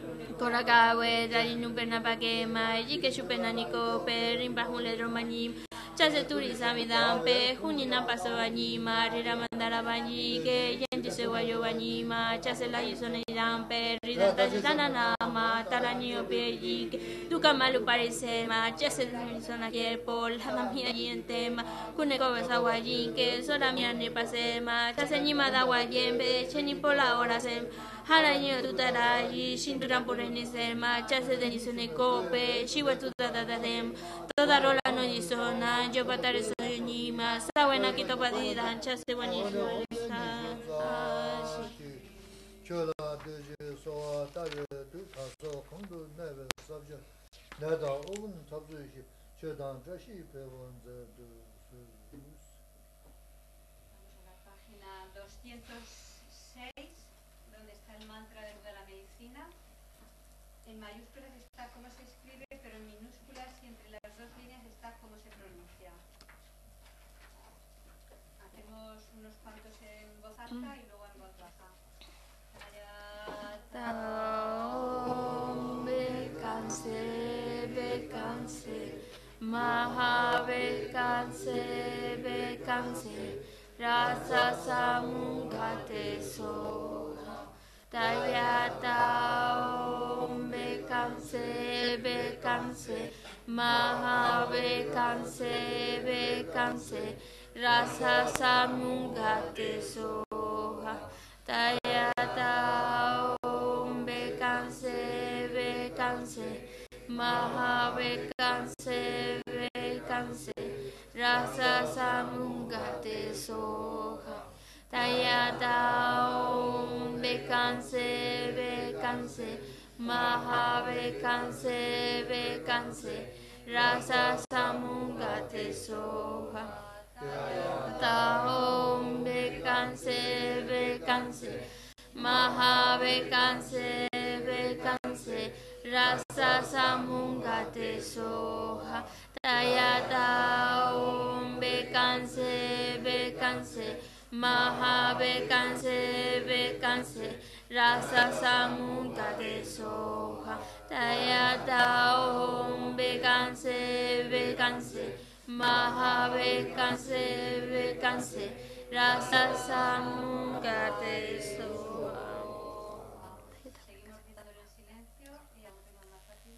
Koragawe dari numpena pagema Jike chupena niko per rimba hunle romanim Chase turisa midampe Junina paso banima Rira mandara banjike Yenti se guayo banima Chase la yisone idampe Rida tajitana nama Taranio pejike Duka malu parisema Chase zona kierpo Lama mia yentema Kuneko besa guayinke Sora mia ne pasema Chase nima da guayembe Cheni pola hora sem Haraño tutaraji Shinduran por enisema Chase de nisone kope Shiwa tutadadadem Toda rola no yisona Yo patare soy nima Sawena kito padidan Chase wanisho Chola de soa tare du taso kondu neve sabja Neda ogun tabzuishi Chodan trashi pevonze du Página doscientos seis, donde está el mantra de la medicina. En mayúsculas está cómo se escribe, pero en minúsculas y entre las dos líneas está cómo se pronuncia. Hacemos unos cuantos en voz alta y luego en voz baja. Taom Bekanse Bekanse Maha Bekanse Bekanse Rasa Samungate Soha Tayata Om Bekanse Bekanse Maha Bekanse Bekanse Rasa Samungate Soha Tayata Om Bekanse Bekanse Maha Bekanse Bekanse Rasa Samungate Soha Tayata Om Bekanse Bekanse Maha Bekanse Bekanse Rasa Samungate Soha Tayata Om Bekanse Bekanse Maha Bekanse Bekanse Rasa Samungate Soha Tayata Om Bekanse Bekanse Maha Bekanse Bekanse Rasa Samungate Soha Tayata Om Bekanse Bekanse Maha Bekanse Bekanse Rasa Samungate Soha. Seguimos gritando en silencio y vamos a más rápido.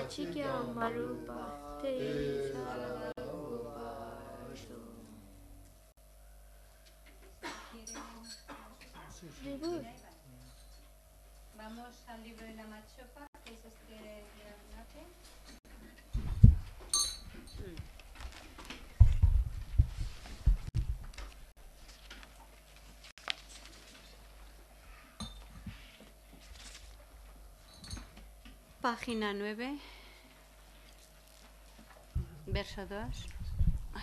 Chikya Marupa Te Saragupasu. Vamos al libro de la Machopa, que es este diagrama. Página nueve, verso dos. Ay.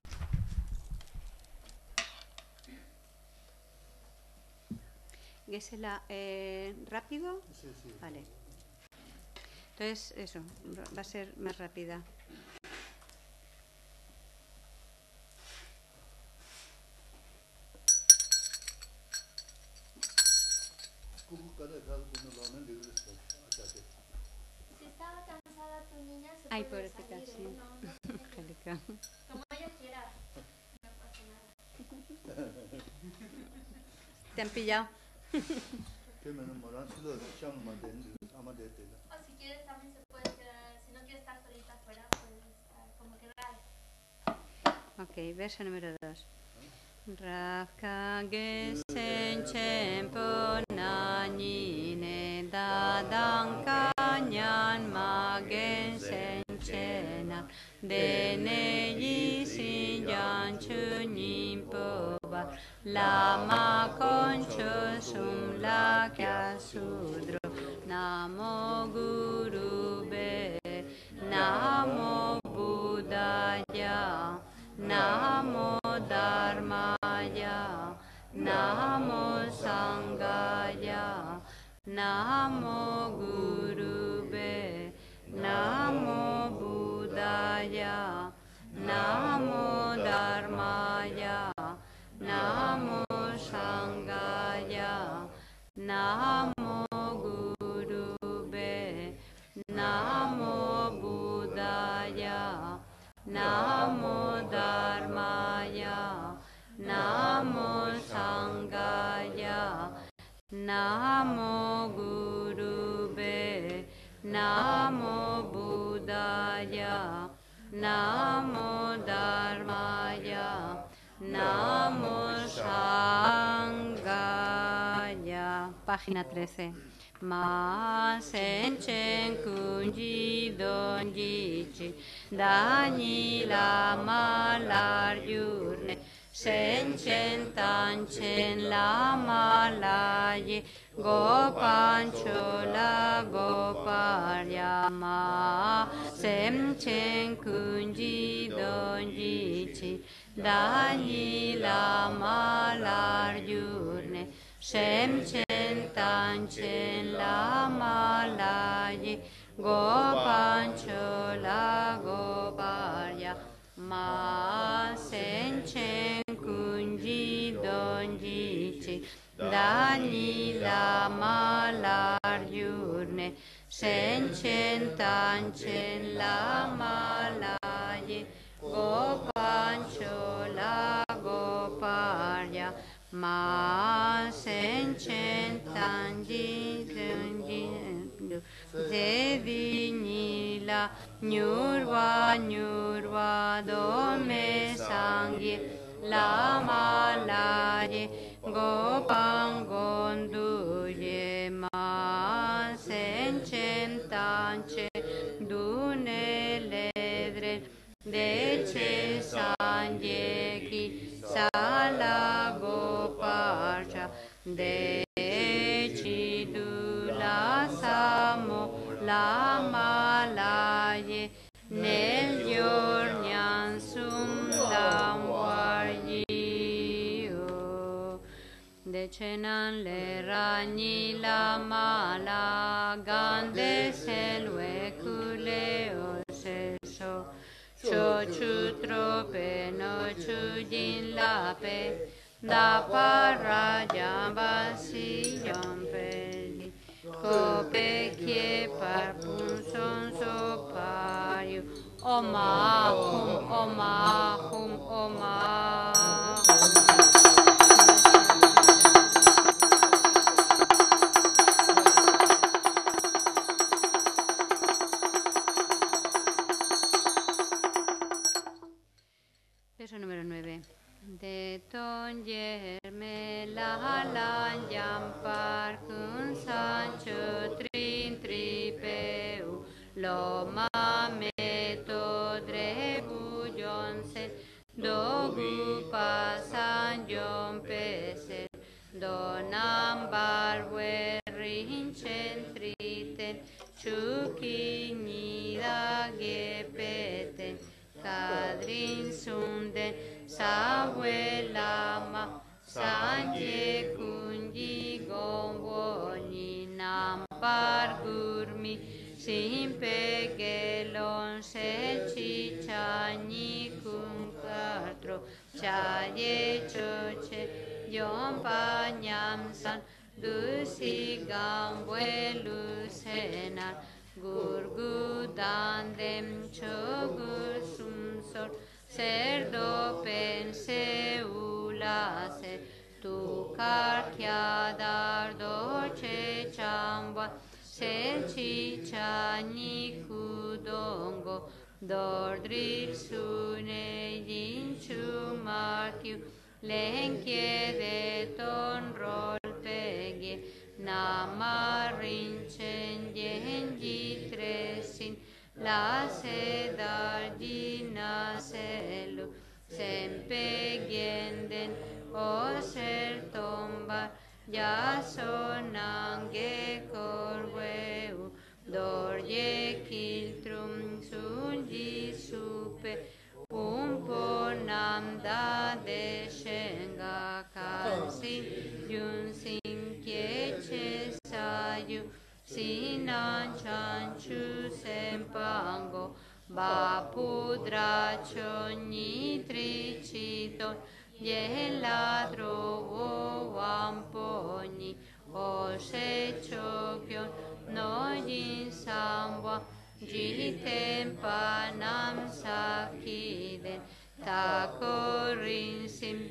Gesela, eh, ¿rápido? Sí, sí. Vale. Entonces, eso, va a ser más rápida. Si estaba cansada tu niña, se Ay, puede pobrecita, salir, sí. ¿eh? No, no se preocupe. Angélica. Como ella quiera. No pasa nada. ¿Te han pillado? O si quieres también se puede quedar, si no quieres estar solita afuera, puedes estar como queráis. Ok, verso número dos. Rafka gesen chempo nanine dadang kanyan ma gesen chena dene yisin yan chunin poba lama concho sum la kya sudro namo guru be namo buddhaya Namo Dharmaya, Namo Sanghaya, Namo Gurube, Namo Buddhaya, Namo Dharmaya, Namo Sanghaya, Namo Gurube, Namo Buddhaya, Namo Dharmaya, Namo Sanghaya, Namo Gurube, Namo Buddhaya, Namo Dharmaya, Namo Sanghaya. Página trece. Ma senchen kunji donjichi dani lama lar yurne senchen tanchen lama laye gopancho la goparya ma senchen kunji donjichi dani lama lar yurne Semchen tanchen lama laye gopancho la goparya ma senchen kunji donjichi dani lama lar yurne senchen tanchen lama laye gopancho la goparya Ma senchen tanji tanji devi nila nyurva nyurva dome sangi lama laye gopangonduye ma senchen tanche dune ledre deche sanje ki sala goparcha dechi dula samo lama laye nel giornian sum lamwargio decenan le ragni lama la gande selve culeo seso Cho chu trope no chu din la pe da para jambasi jompeli kope kie par pun son so payu omahum omahum omahum lo mame to drebu jonsen dogu pasan jon pesen donam barwe rinchen triten chuki nida gepeten kadrin sunden sawe lama sanje kunji gongwoni nampar gurmi simpe gelon se chichani kunkatro chaye choche yon panyamsan dusi gamwelu senar gurgudandem chogur sumsor serdo pense ulase tu karkyadar doce chamba selci chani kudongo dordril sune yinchu markiu lenkye de ton rol pegi namarinchen yenji tresin la sedar dina selu sempe genden o ser tomba ya sonange korweu dorje kiltrum sunji supe umponam da de shenga kansi yun sin kyeche sayu sinan chanchu sempango bapudracho nitrichito ye ladro wamponi o se chokyon no yin samwa jiten panam sakiden takorin sim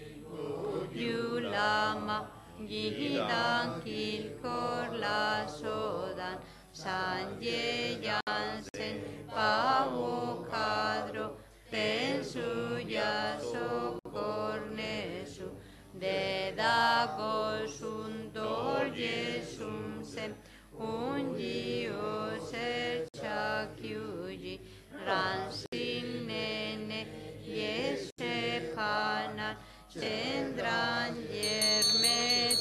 yulama yidan kilkor la sodan sanje yansen pawo kadro pensu yaso kornesu de dago sundor yesum sem unji o ser chakyuji ransin nene yeshe pana chendran yerme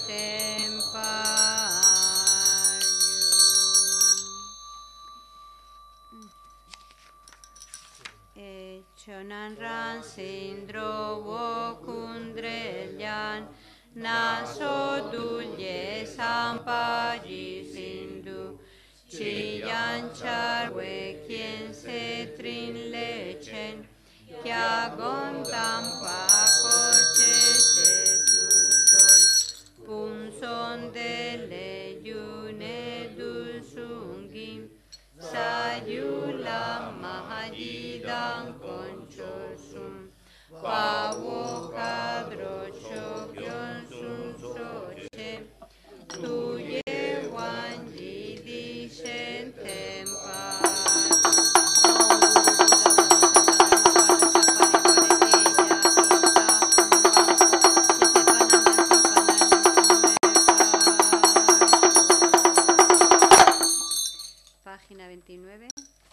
tempayu chonan ran sindro wo kundrelyan naso dulye sampaji sindu chiyan charwe quien se trin lechen kya gondam pa koche se susol punson de le yune dulsungim sayula mahajidan konchosum pawo kadro chokyon sun soche tuye wanji di shentem Página veintinueve.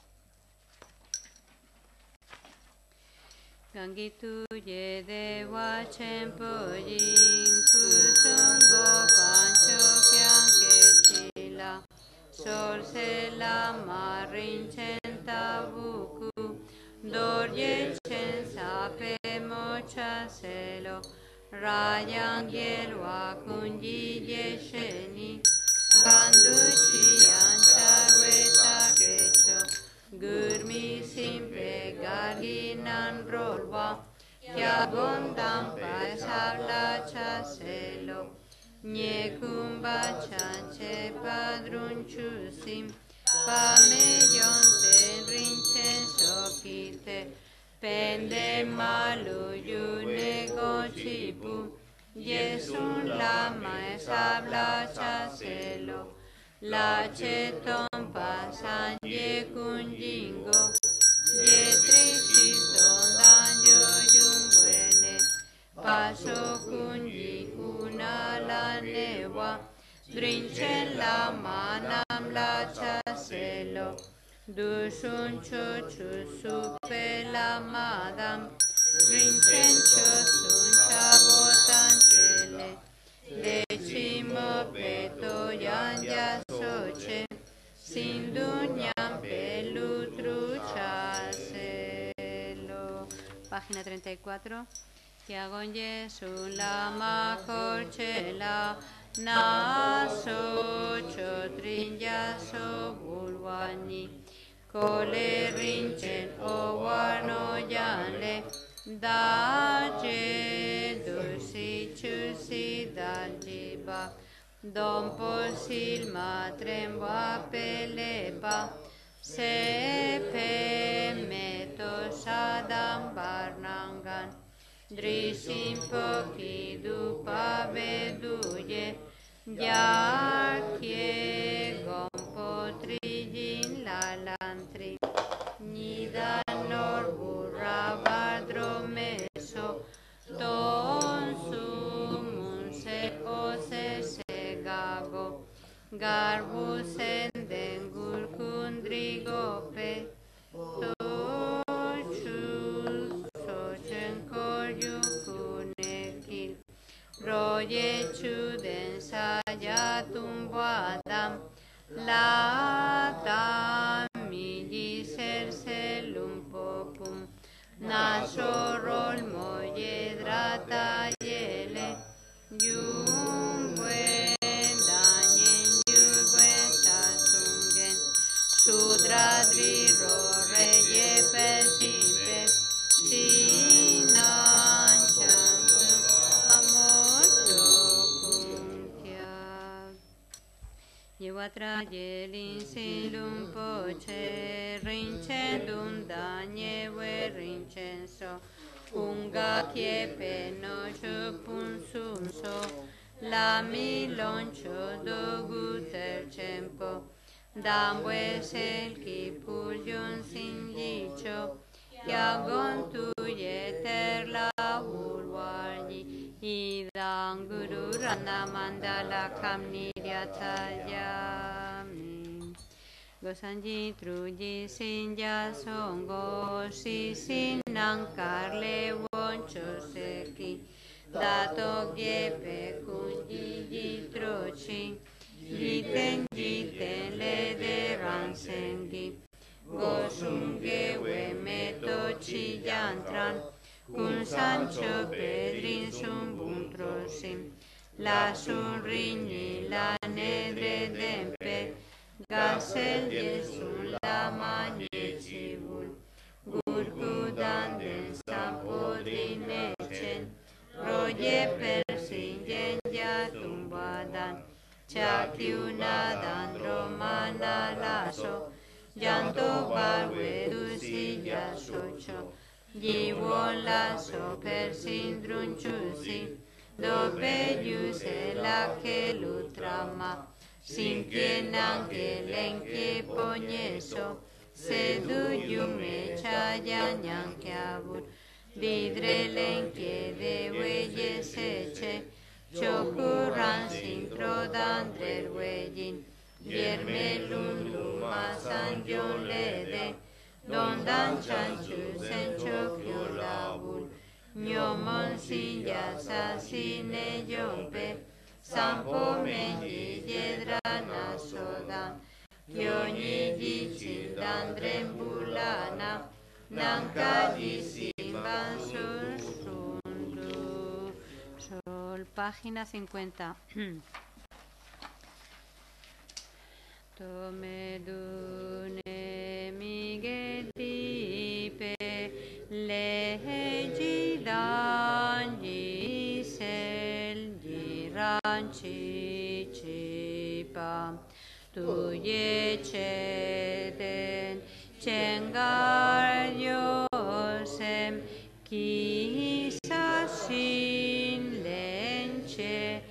Gangitu ye dewa chenpo yin kusungo pancho kyan kechila sol se la marin chen tabuku dor ye chen sape mocha selo rayan yelwa kunji ye sheni gandu chiyan charweta kecho gurmi simpe garginan rolwa kya gondam pa sabla chaselo nye kumba chanche padrun chusim pa meyon ten rinchen sokite pende malu yune gochipu yesun lama sabla chaselo la cheton pasan ye kunjingo ye trishito danyo yumbuene paso kunji kuna la newa drinchen la manam la chaselo dusun chochu supe lamadam, rinchen chosun chabotan chele, decimo peto yanya soche, sindunyam pelutruchaselo. Página treinta y cuatro. Yagonye sulama korchela naso chotrinya so bulwani kole rinchen owano yanle daje dusi chusi daljiba dompo silma tremba pelepa sepe meto sadam barnangan drisim poki dupa veduye yakye gompo trijin lalantri nidanor burabadromeso ton sumun se ose segago garbu sendengul kundrigope Roye chuden sayatum vadam la tamiji serselum popum nasorol moyedrata yele yum buen dañen yubuen sasungen sudradri ro reye persipe sinan chantu Yewatra yelin silum poche rinchen dum danye we rinchen so unga kiepe no chupun sumso la miloncho do guter chempo dambwe sel kipulyon sin dicho yagon tu yeter la urwani idang guru rana mandala kamni yatayami gosanji truji sinja songo si sinang karle woncho seki dato gyepe kunji jitrochi jiten jiten le de ransengi gosunge we meto chi yantran kun sancho pedrin sun buntrosim la sunriñi la nedre dempe gasel yesun la mañechibul gurgudan den sapodrinechen roye persingen ya tumbadan chakiunadan romana laso yanto barwe dusi ya socho Jivon laso persindrun chusi dope yuse la que lutrama sin quien angelenque poñeso sedu yume chayanyan que abur vidrelenque de hueyes eche chocuran sin trodandrer hueyin viermelun lumasan yon lede dondan chanchu sencho kyolabul nyomon sinyasa sine yompe sampo menyi yedrana sodan yonyi jichin dandrembulana nanka jisimban sursundu. Sol, página cincuenta. Tome dune migedipe leji danji sel jiranchi chipa tuye cheten chengar yosem kisasin lenche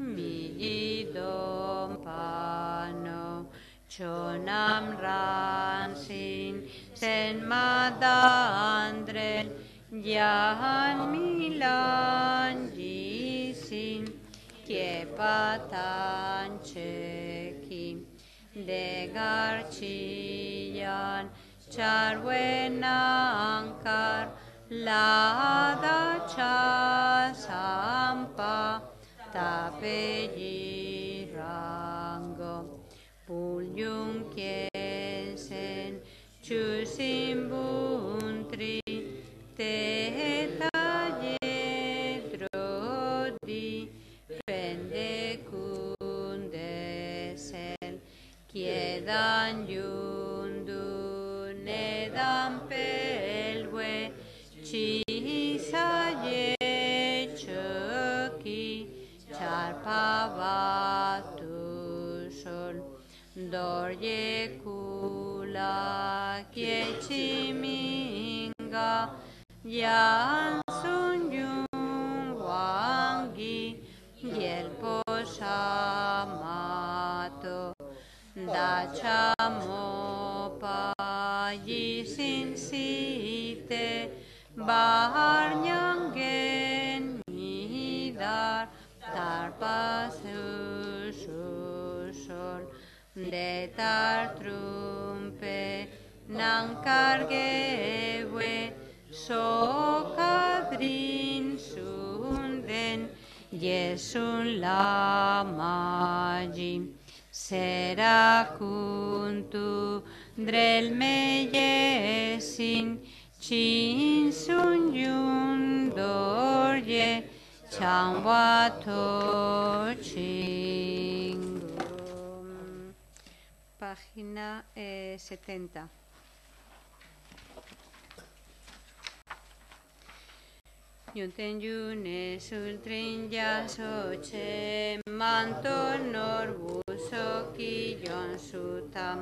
miyidom pano chonam ransin sen madandren yan milan jisin kiepatan cheki degar chiyan charwenangkar lada cha sampa tapeyi rango pulyung kiesen chusimbuntri tetaye drodi pende kundesel quedan yundu nedam pelwe chisaye choki charpavatu sol dorye kula kiechiminga yan sunyung wangi yelpo shamato dachamopa yisin site bahar nyangen nidar tarpa susol de tar trumpe nankargewe sokadrin sunden yesun lamaji serakuntu drelmeyesin chin sun yun dorye changwato chingum. Página eh, setenta. Yunten yune sultrin yasoche manto norbuso ki yon sutam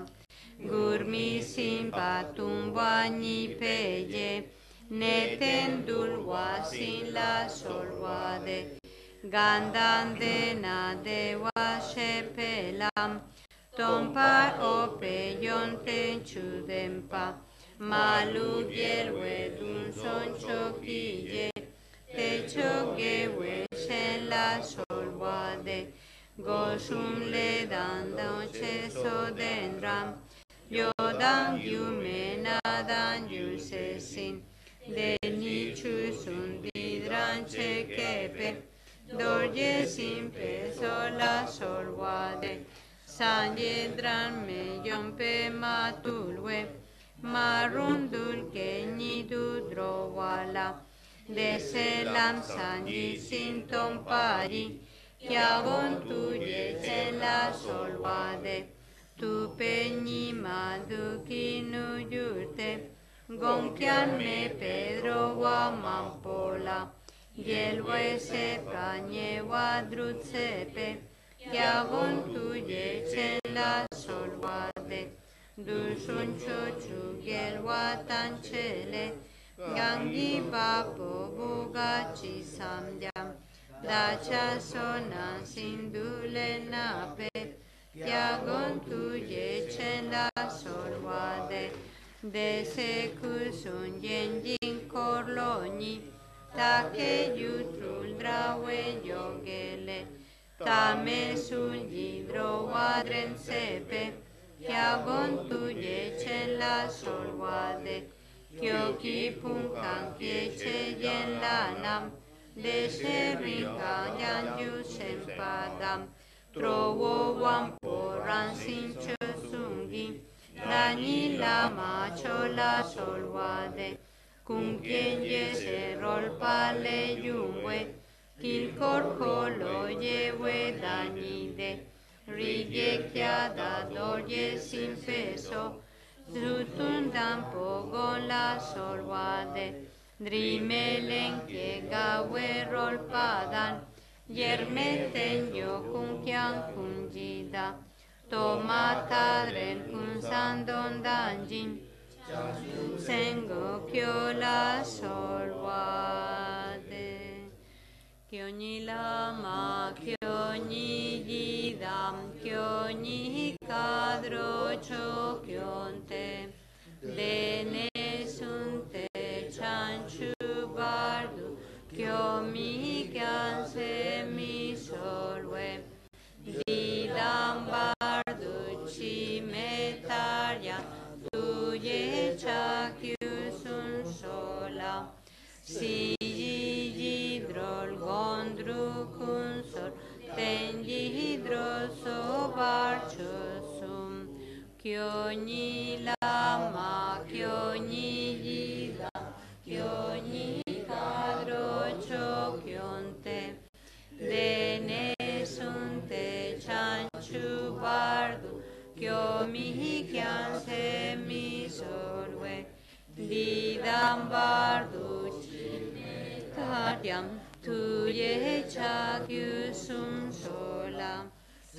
gurmi simpatum wani peye neten dulwa sin la solwade gandan de na de wa shepelam tompar ope yonten chudempa malu yelwe dun son chokiye techo gewe shen la solwade gosum le dan doche so denram yodan yume nadan yusesin de nichu sun didran chekepe dorye sin peso la solwade sanyedran me yompe matulwe marundul kenyidu drowala deselam sanyi sintom pari yagon tuye la solvade tu peñi madukinu yurte gonkian me pedro wa mampola yelwese prañe wa drutsepe yagon tuye la solvade dulsun chochu gelwa tanchele gangi papo buga chisamyam dacha sonan sindule nape yagon tuye la solvade dese kusun yenjin korloni take yutrul drawe yogele tame sul yidro wadren sepe yagon tuye la solvade kyoki punkan kieche yen lanam deshe rinka yan yu sempadam trowo wamporan sincho sungi dani lama chola solvade kun quien yese rolpa le yungwe kilkor kolo yewe danide rige kiada doye sin peso Zutundam pogon la solvade, drimelen que gawe rolpadan, yermeten yo kunkian kunjida, tomatadren kun sandon danjin, sengo kyo la solvade, kyoni lama kyoni yidam kyoni kadro chokyonte dene sunte chanchu bardu kyomi kyanse mi solwe didam bardu chimetarya tuye Sigidrol gondru kunsor tengidro sobarchosum kyoni lama kyoni yidam kyoni kadro chokyonte dene sunte chanchu bardu kyomi kyanse misorwe didam bardu Tadyam tuye chakyusum solam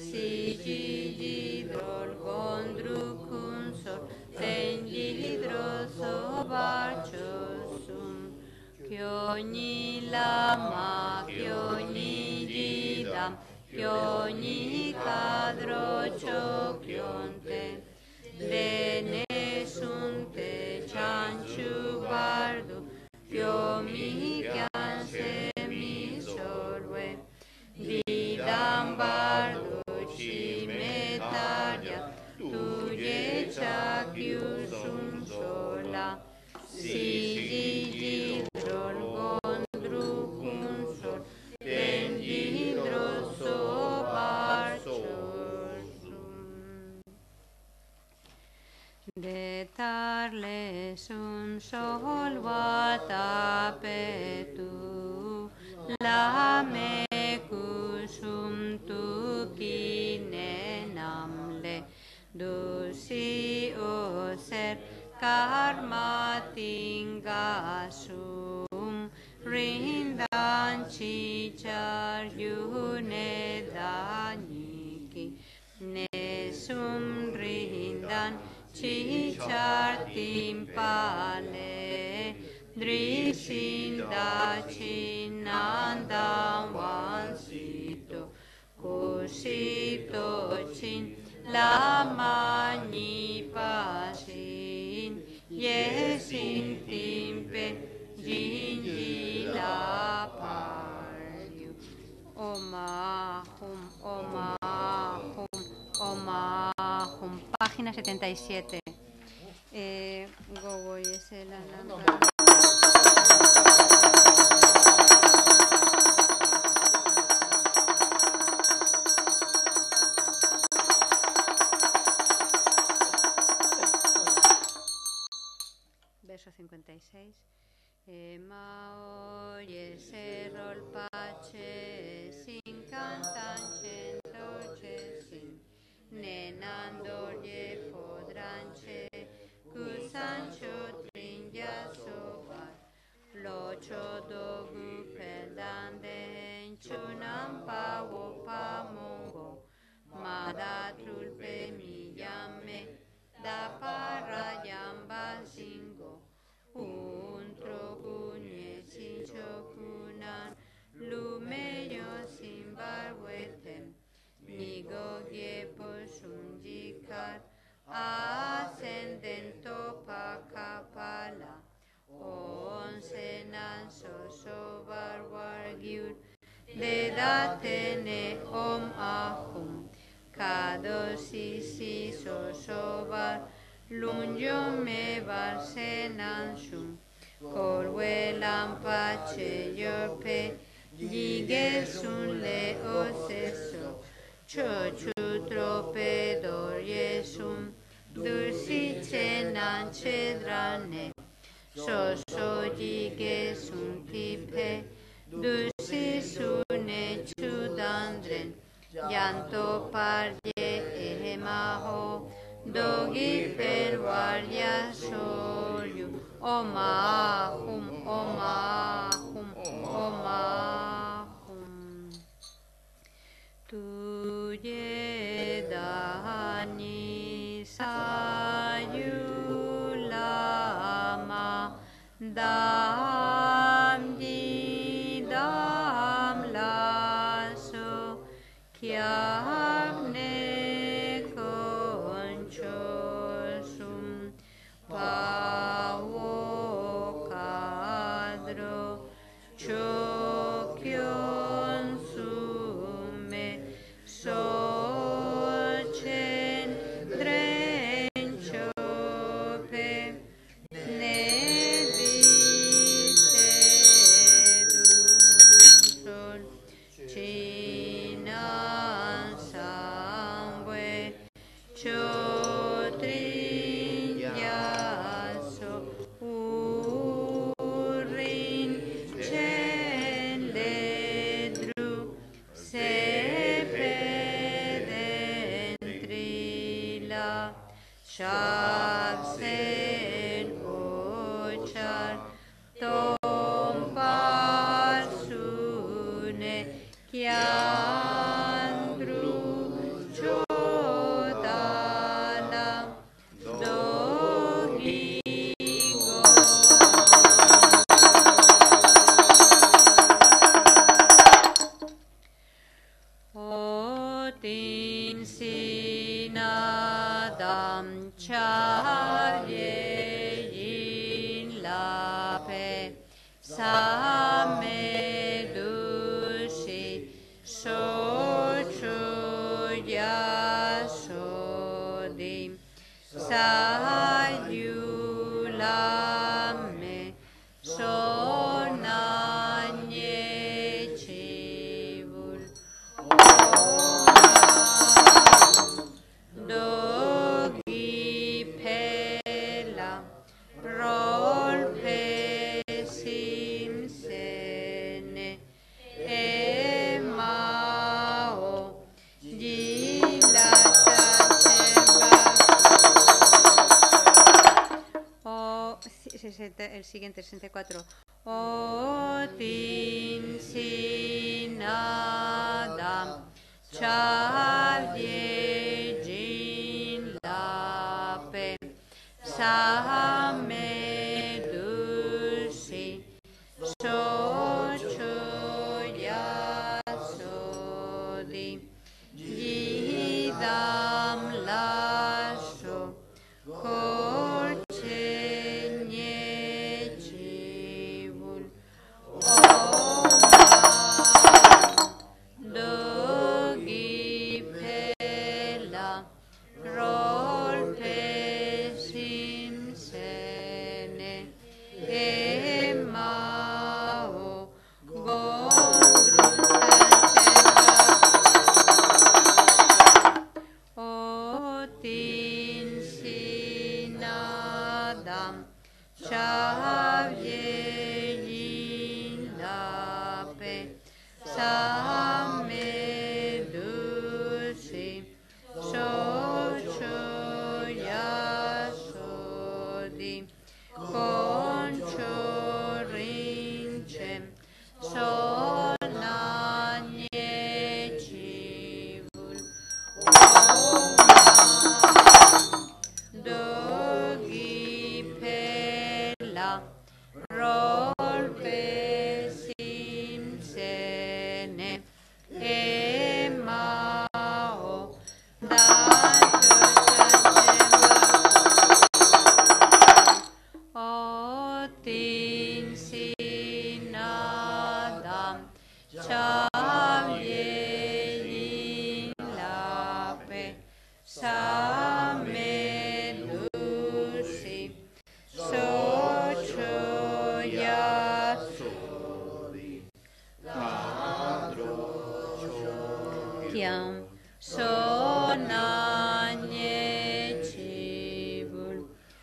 Sijidrol gondru kunsor Tengidro sobarchosum Kyoni lama kyoni didam Kyoni kadro chokyonte Dene sunte chanchu bardu Kyomi kyanse misorwe Didam bardu chimetarya Tuye chakyusum sola Sigidrol gondru kunsor Tengidro sobarchosum Detarle sun sol vatapetu Lame kusum tu kinenamle Dusi oser karma tingasum Rindan chichar yune daniki Nesum rindan chichar timpale Drisinda chinanda wansito Kusito chin lama nipasin Yesin timpe jinji la paryu Omahum, omahum, omahum. Página setenta y siete. Eh, Gogo y ese la lámpara. Verso cincuenta y seis. Ema oye serol pache sin cantan chentoche sin nenando ye podranche kusancho trinja sobar locho dogu pedande chunam pawo pamongo madatrulpe miyame da para yamba singo un trogunye sin chokunan lumeyo sin barwetem nigo gyepo sunjikar ascendento pakapala onsenan sosobar wargyur dedatene om ahum kadosisi sosobar lunyo me barsenan sum korwelam pache yorpe yige sun le oseso chochu trope dorye sum dursi chenan chedrane soso yige sun tipe dursi sune chudandren yanto parye ehemaho dogi perwarya solyu omahum omahum omahum tuye dani sayulama dam di dam laso kyamne conchosum pavo kadro chokyon sume sochen drenchope nevi Shabsen ochar tompar sune kyandru chodala dogi go. Otin sinadam charye yin lape same dushi sochu yasodi sayulame sonanye chivul dogi pela rolpe simsene emao gila chasemba. O el siguiente sesenta y cuatro. Otin sinadam chavye jin lape same dushi socho yasodi yidam lasho korchenye chivul dogi pela rolpe simsene emao gondrutancheva. Otin sinadam chavye yin lape same dushi socho yasodi concho rinchem sonanye chivul dogi pela rolpe simsene emao otin sinadam chavye yin lape same dushi socho yasodi kyam sonanye chivul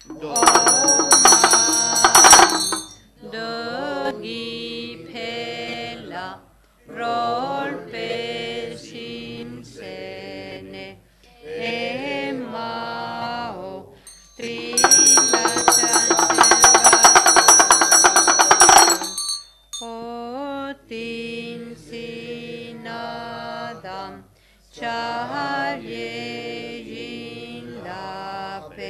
dogi pela rolpe simsene emao trila chasemba. Otin sinadam chavye yin lape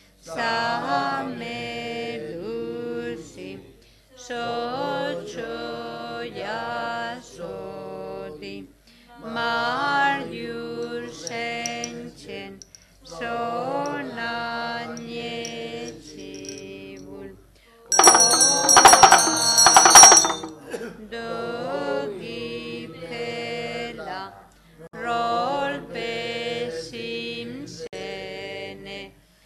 same dushi socho yasodi maryur senchen sonanye chivul dogi pela rolpe simsene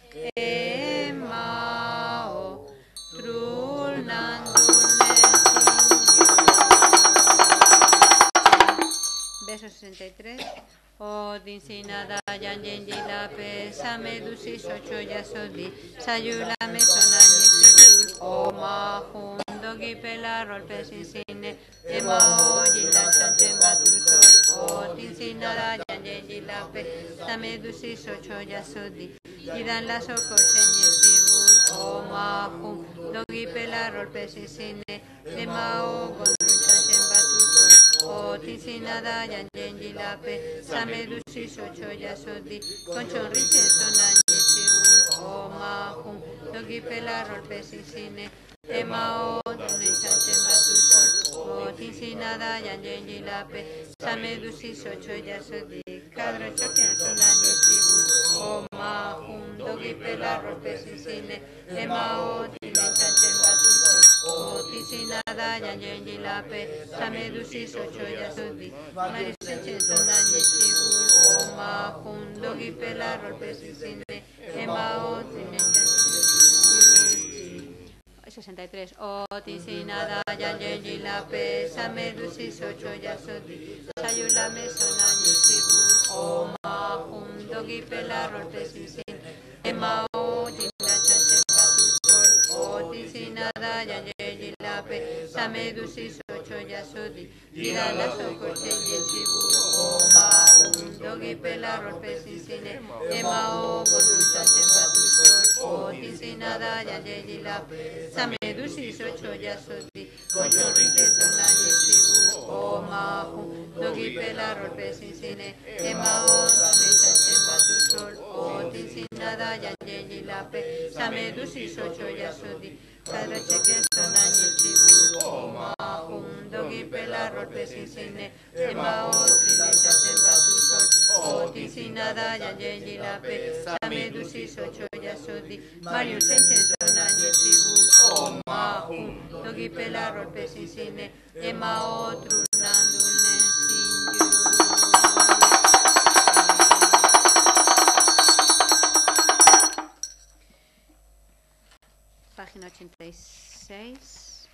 emao trulnandune. Verso sesenta y tres. Odin sinada yanjen jilape same dusi socho yasodi sayulame sonanye chivul oma hundogi pela rolpe sinsine emao jilan chanchen batusol. Odin sinada yanjen jilape same dusi socho yasodi Idan la socorcheñe sibul o mahum dogi pela rolpe sisine emao gondrunchachen batuto o tisinada yanjenji lape samedusi socho yasodi conchon riche sonañe sibul o mahum dogi pela rolpe sisine emao gondrunchachen batuto o tisinada yanjenji lape samedusi socho yasodi cadro choquian sonañe sibul o mahum dogi pela rolpe sisine emao gondrunchachen batuto o tisinada yanjenji lape samedusi socho yasodi mariseche sonañe sibul o mahum dogi pela rolpe sisine emao sesenta y tres o tisinada yanjenji lape samedusi socho yasodi sayulame sonañe sibul o mahum dogi pela rolpe sisine emao gondrunchachen batuto o tisinada yanjenji lape samedusi socho yasodi idala socorcheñe sibul o mahum dogi pela rolpe sisine emao gondrunchachen batuto o tisinada yanjenji lape samedusi socho yasodi conchon riche sonañe sibul o mahum dogi pela rolpe sisine emao gondrunchachen batuto o tisinada yanjenji lape samedusi socho yasodi cadro cheque sonañe sibul o mahum dogi pela rolpe sisine emao gondrunchachen batuto o tisinada yanjenji lape samedusi socho yasodi marius echen sonañe sibul o mahum dogi pela rolpe sisine emao trunandulne sinju. Página ochenta y seis.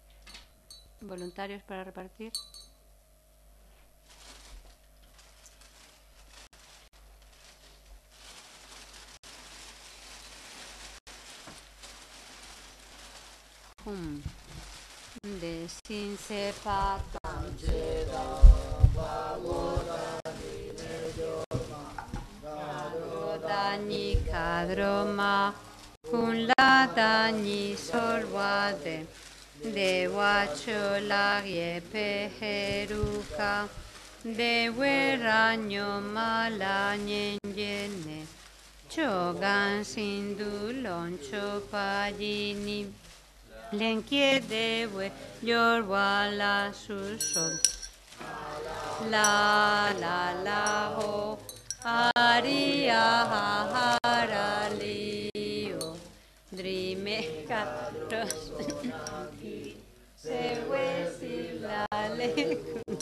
Voluntarios para repartir. hum de sin se patam dani kadroma kun la dani solvade de wachola yepe heruka de weragno malanyene chogan sindulon chopagini lenchiede we yorwala susol la la la ho aria haralio drime katros se wesi la le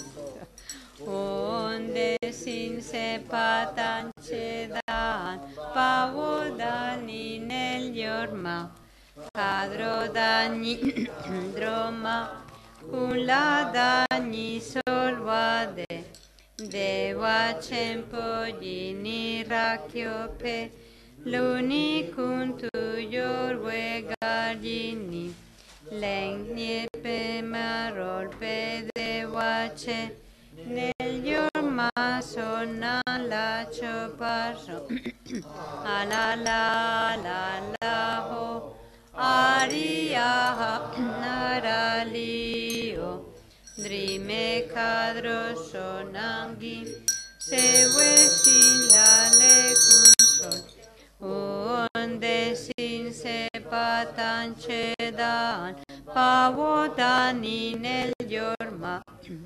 onde sin se patan cedan pavodani nel yorma cadro dagni droma con la dagni solvade deva cempo gini rakiope l'unicum tu yorwe gardini lengniepe marolpe devace nel yorma sonna la choparro ala la la la ho aria naralio drime cadro sonangi se wesin la le consol onde sin se patan cedan pavodani nel yorma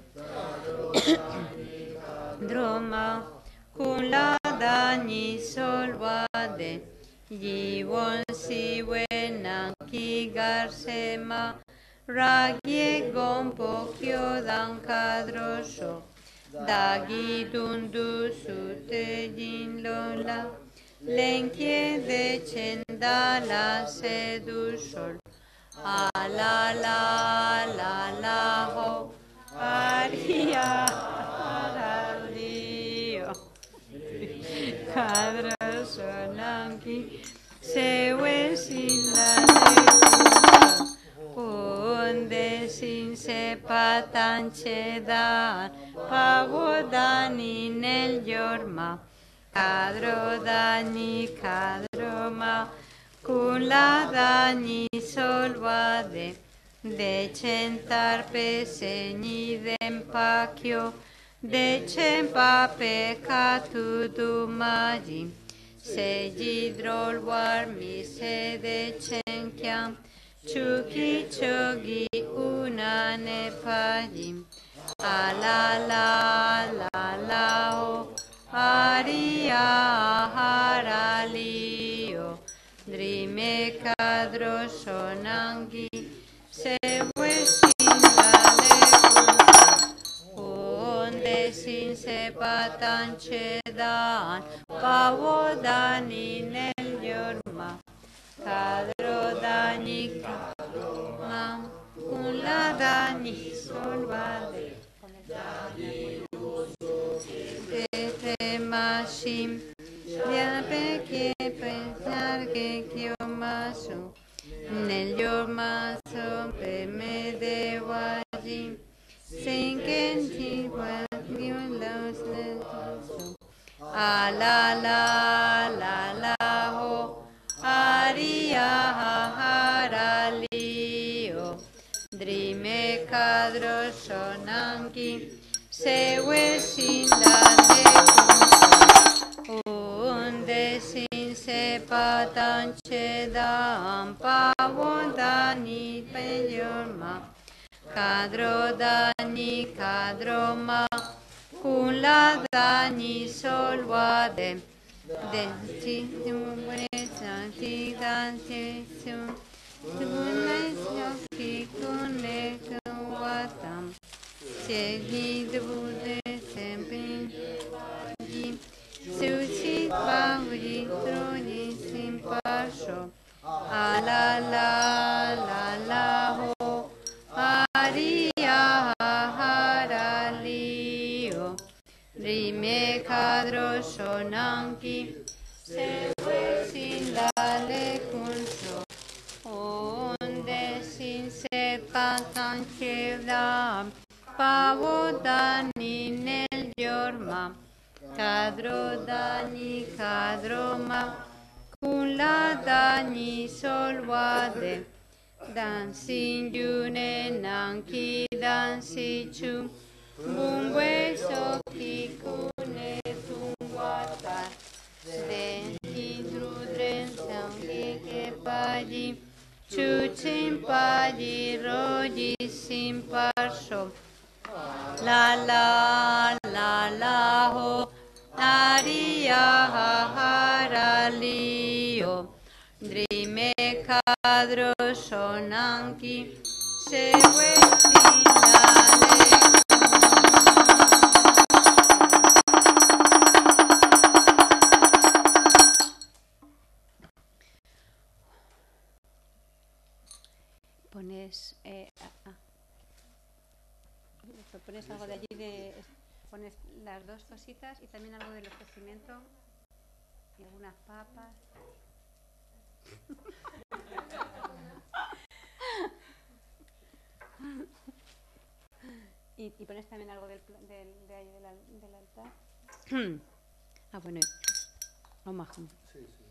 droma con la dagni solvade gli won si wenan ki garsema ragie gompo chiodan cadroso dagi dundu sute gin lola lenchiede cendala sedusol ala la la la ho aria haralio cadroso nanki se wesin la onde sin se patan cedan pavodani nel yorma cadro dani cadroma con la dani solvade de centar pesegni d'empacchio de cempa peccatu dumagi se gidrol warmi se de cenchiam chuki chogi una ne pagim ala la la la o aria haralio drime cadro sonangi se wesin dale onde sin se patan cedan pavodani nel yorma cadro dani ma con la dani solvade te mashim ya perché pensar che chiomaso nel yormaso per me de wajim sin que ti guardio los lesos a la la la la ho aria haralio drime cadro sonanki se wesin dale onde sin se patan cedan pavodani peyorma cadro dani cadroma con la dani solvade denti santi danti tunai con le watam segui de sempre suci bauri troni simpasho ala la la la ho aria haralio rime cadro sonanki se wesin dale kunso onde sin Patanchevda Pavodani Nel Yorma Kadrodani Kadroma Kuladani Solwade Dansin Yune Nanki Dansi Chu Bungwe Soki Kune Tungwata Den Hidrudren Sangi Kepaji Chuchin Paji Roji Simparso La la la la ho Nariya hara liyo Drime kadro sonanki Sewe finale Pones eh, ah, ah. Pones algo de allí de pones las dos cositas y también algo del ofrecimiento y algunas papas. y, y pones también algo del, del, de ahí del, del altar. ah, bueno. Omahum. Sí, sí.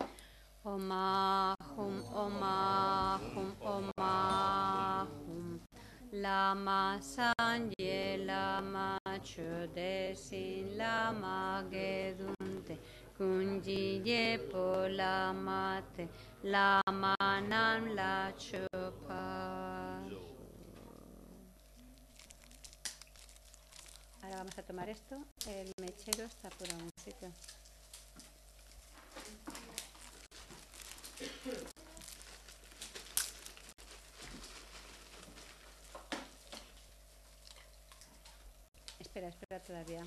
Omahum, Omahum, Omahum. Lama Sanje, Lama Chodesin, Lama Gedunte, Kunjiye Po Lamate, Lama Nam La Chopa. Ahora vamos a tomar esto. El mechero está por algún sitio. Espera, espera todavía.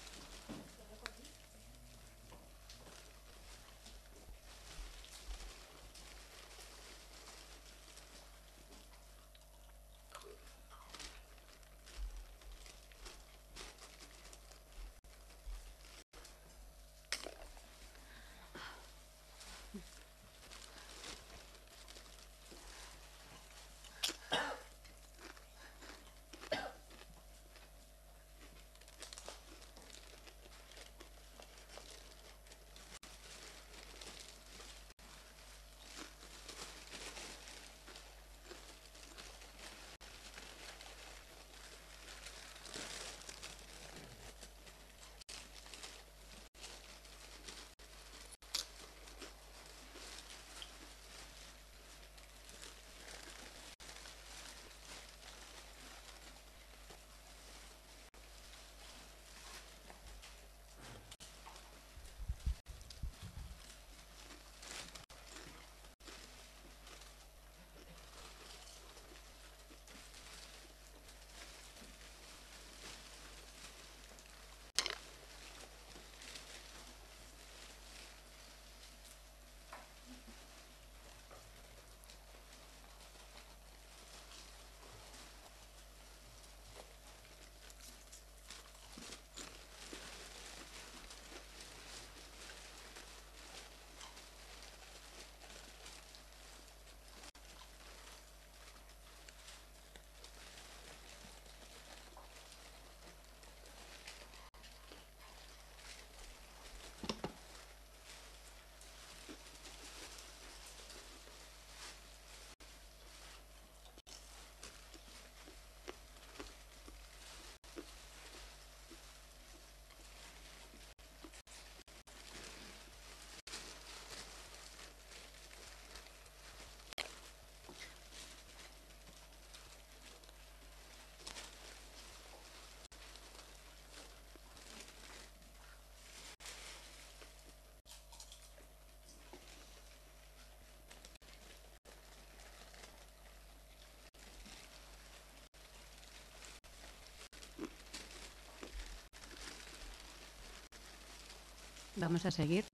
Vamos a seguir.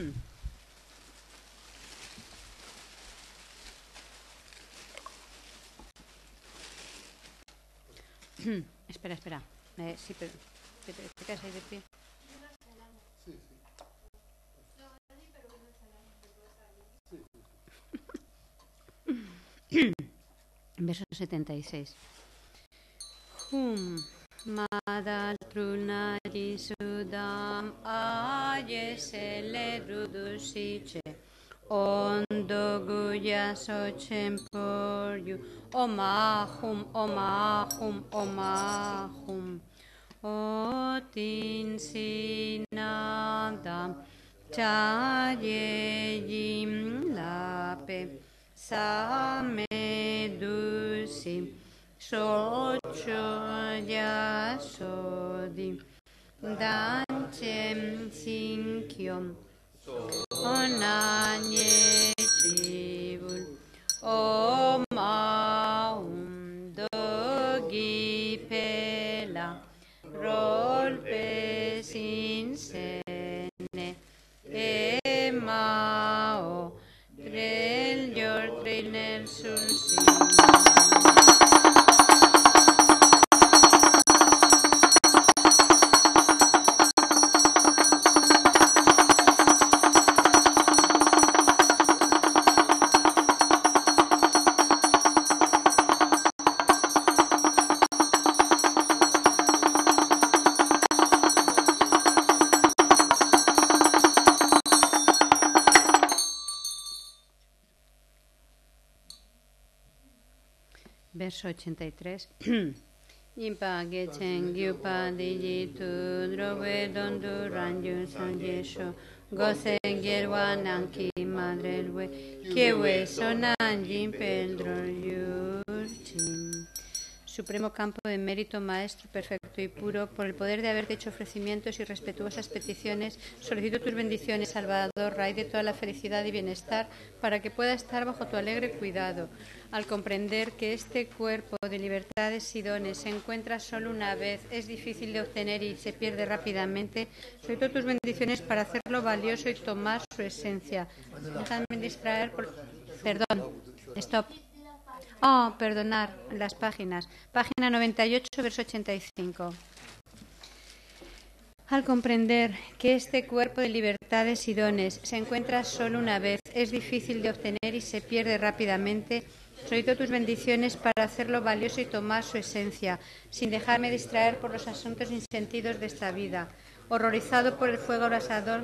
espera, espera. Eh, sí, pero ¿te, te, te quedas ahí de pie? Sí, sí. En vez Verso setenta y seis. Hum madal trunaji sudam ayesele rudusiche ondo guya sochemporyu omahum omahum omahum otin sinadam chayejim lape samedusi socho yasodi danchem sinkyom onanye chivul omaum dogi pela rolpe sinsene emao drel yor trinel sulsi. Verso ochenta y tres. Impa gechen gyupa dijitu drowe dondu ranju sanjesho gosen gerwa nanki madrelwe kewe sonan jimpel yurchin. Supremo campo de mérito, maestro perfecto y puro, por el poder de haberte hecho ofrecimientos y respetuosas peticiones, solicito tus bendiciones, Salvador, Rey de toda la felicidad y bienestar, para que pueda estar bajo tu alegre cuidado. Al comprender que este cuerpo de libertades y dones se encuentra solo una vez, es difícil de obtener y se pierde rápidamente, solicito tus bendiciones para hacerlo valioso y tomar su esencia. Déjame distraer por... Perdón, stop. Oh, perdonar las páginas. Página noventa y ocho, verso ochenta y cinco. Al comprender que este cuerpo de libertades y dones se encuentra solo una vez, es difícil de obtener y se pierde rápidamente, solicito tus bendiciones para hacerlo valioso y tomar su esencia, sin dejarme distraer por los asuntos sin sentidos de esta vida. Horrorizado por el fuego abrasador,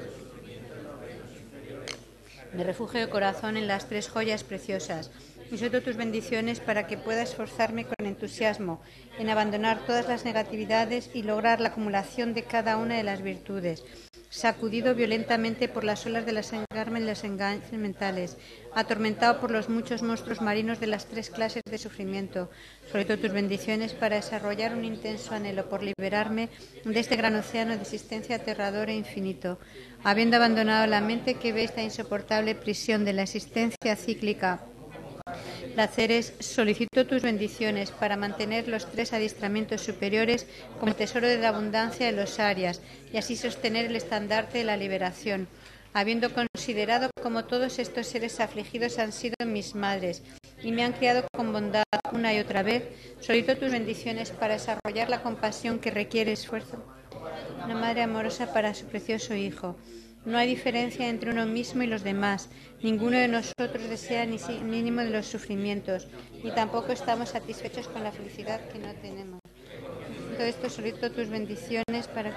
me refugio de corazón en las tres joyas preciosas. Y solicito tus bendiciones para que pueda esforzarme con entusiasmo en abandonar todas las negatividades y lograr la acumulación de cada una de las virtudes. Sacudido violentamente por las olas de las engarmes y los engaños mentales, atormentado por los muchos monstruos marinos de las tres clases de sufrimiento, solicito tus bendiciones para desarrollar un intenso anhelo por liberarme de este gran océano de existencia aterrador e infinito. Habiendo abandonado la mente que ve esta insoportable prisión de la existencia cíclica, placeres, solicito tus bendiciones para mantener los tres adiestramientos superiores como el tesoro de la abundancia de los Aryas y así sostener el estandarte de la liberación. Habiendo considerado como todos estos seres afligidos han sido mis madres y me han criado con bondad una y otra vez, solicito tus bendiciones para desarrollar la compasión que requiere esfuerzo. Una madre amorosa para su precioso hijo. No hay diferencia entre uno mismo y los demás. Ninguno de nosotros desea ni mínimo de los sufrimientos, ni tampoco estamos satisfechos con la felicidad que no tenemos. Todo esto solicito tus bendiciones para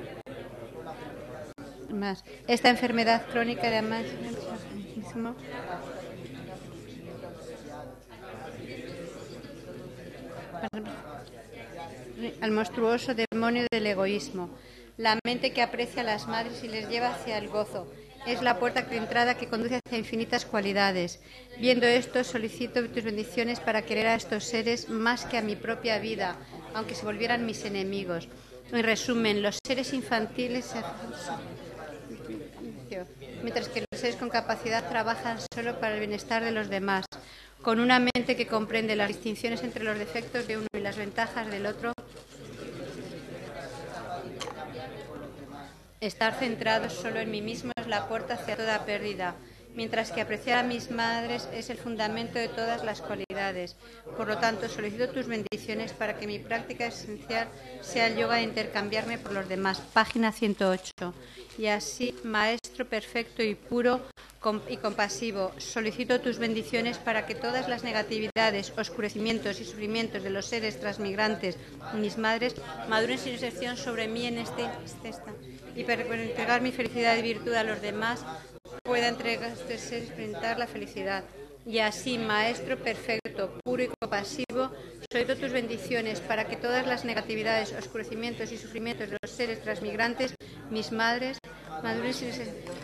más. Esta enfermedad crónica de amanciamismo al monstruoso demonio del egoísmo. La mente que aprecia a las madres y les lleva hacia el gozo es la puerta de entrada que conduce hacia infinitas cualidades. Viendo esto, solicito tus bendiciones para querer a estos seres más que a mi propia vida, aunque se volvieran mis enemigos. En resumen, los seres infantiles, mientras que los seres con capacidad trabajan solo para el bienestar de los demás. Con una mente que comprende las distinciones entre los defectos de uno y las ventajas del otro, estar centrados solo en mí mismo es la puerta hacia toda pérdida, mientras que apreciar a mis madres es el fundamento de todas las cualidades. Por lo tanto, solicito tus bendiciones para que mi práctica esencial sea el yoga de intercambiarme por los demás. Página ciento ocho. Y así, maestro perfecto y puro, y compasivo, solicito tus bendiciones para que todas las negatividades, oscurecimientos y sufrimientos de los seres transmigrantes, mis madres, maduren sin excepción sobre mí en este, este esta, y para entregar mi felicidad y virtud a los demás, pueda entregar a estos seres experimentar la felicidad. Y así, Maestro perfecto, puro y compasivo, solicito tus bendiciones para que todas las negatividades, oscurecimientos y sufrimientos de los seres transmigrantes, mis madres, maduren sin excepción,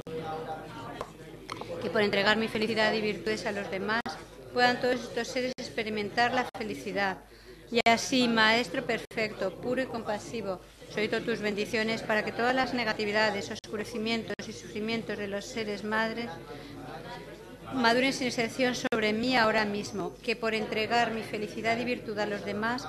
que por entregar mi felicidad y virtudes a los demás, puedan todos estos seres experimentar la felicidad. Y así, Maestro perfecto, puro y compasivo, solicito tus bendiciones para que todas las negatividades, oscurecimientos y sufrimientos de los seres madres maduren sin excepción sobre mí ahora mismo, que por entregar mi felicidad y virtud a los demás,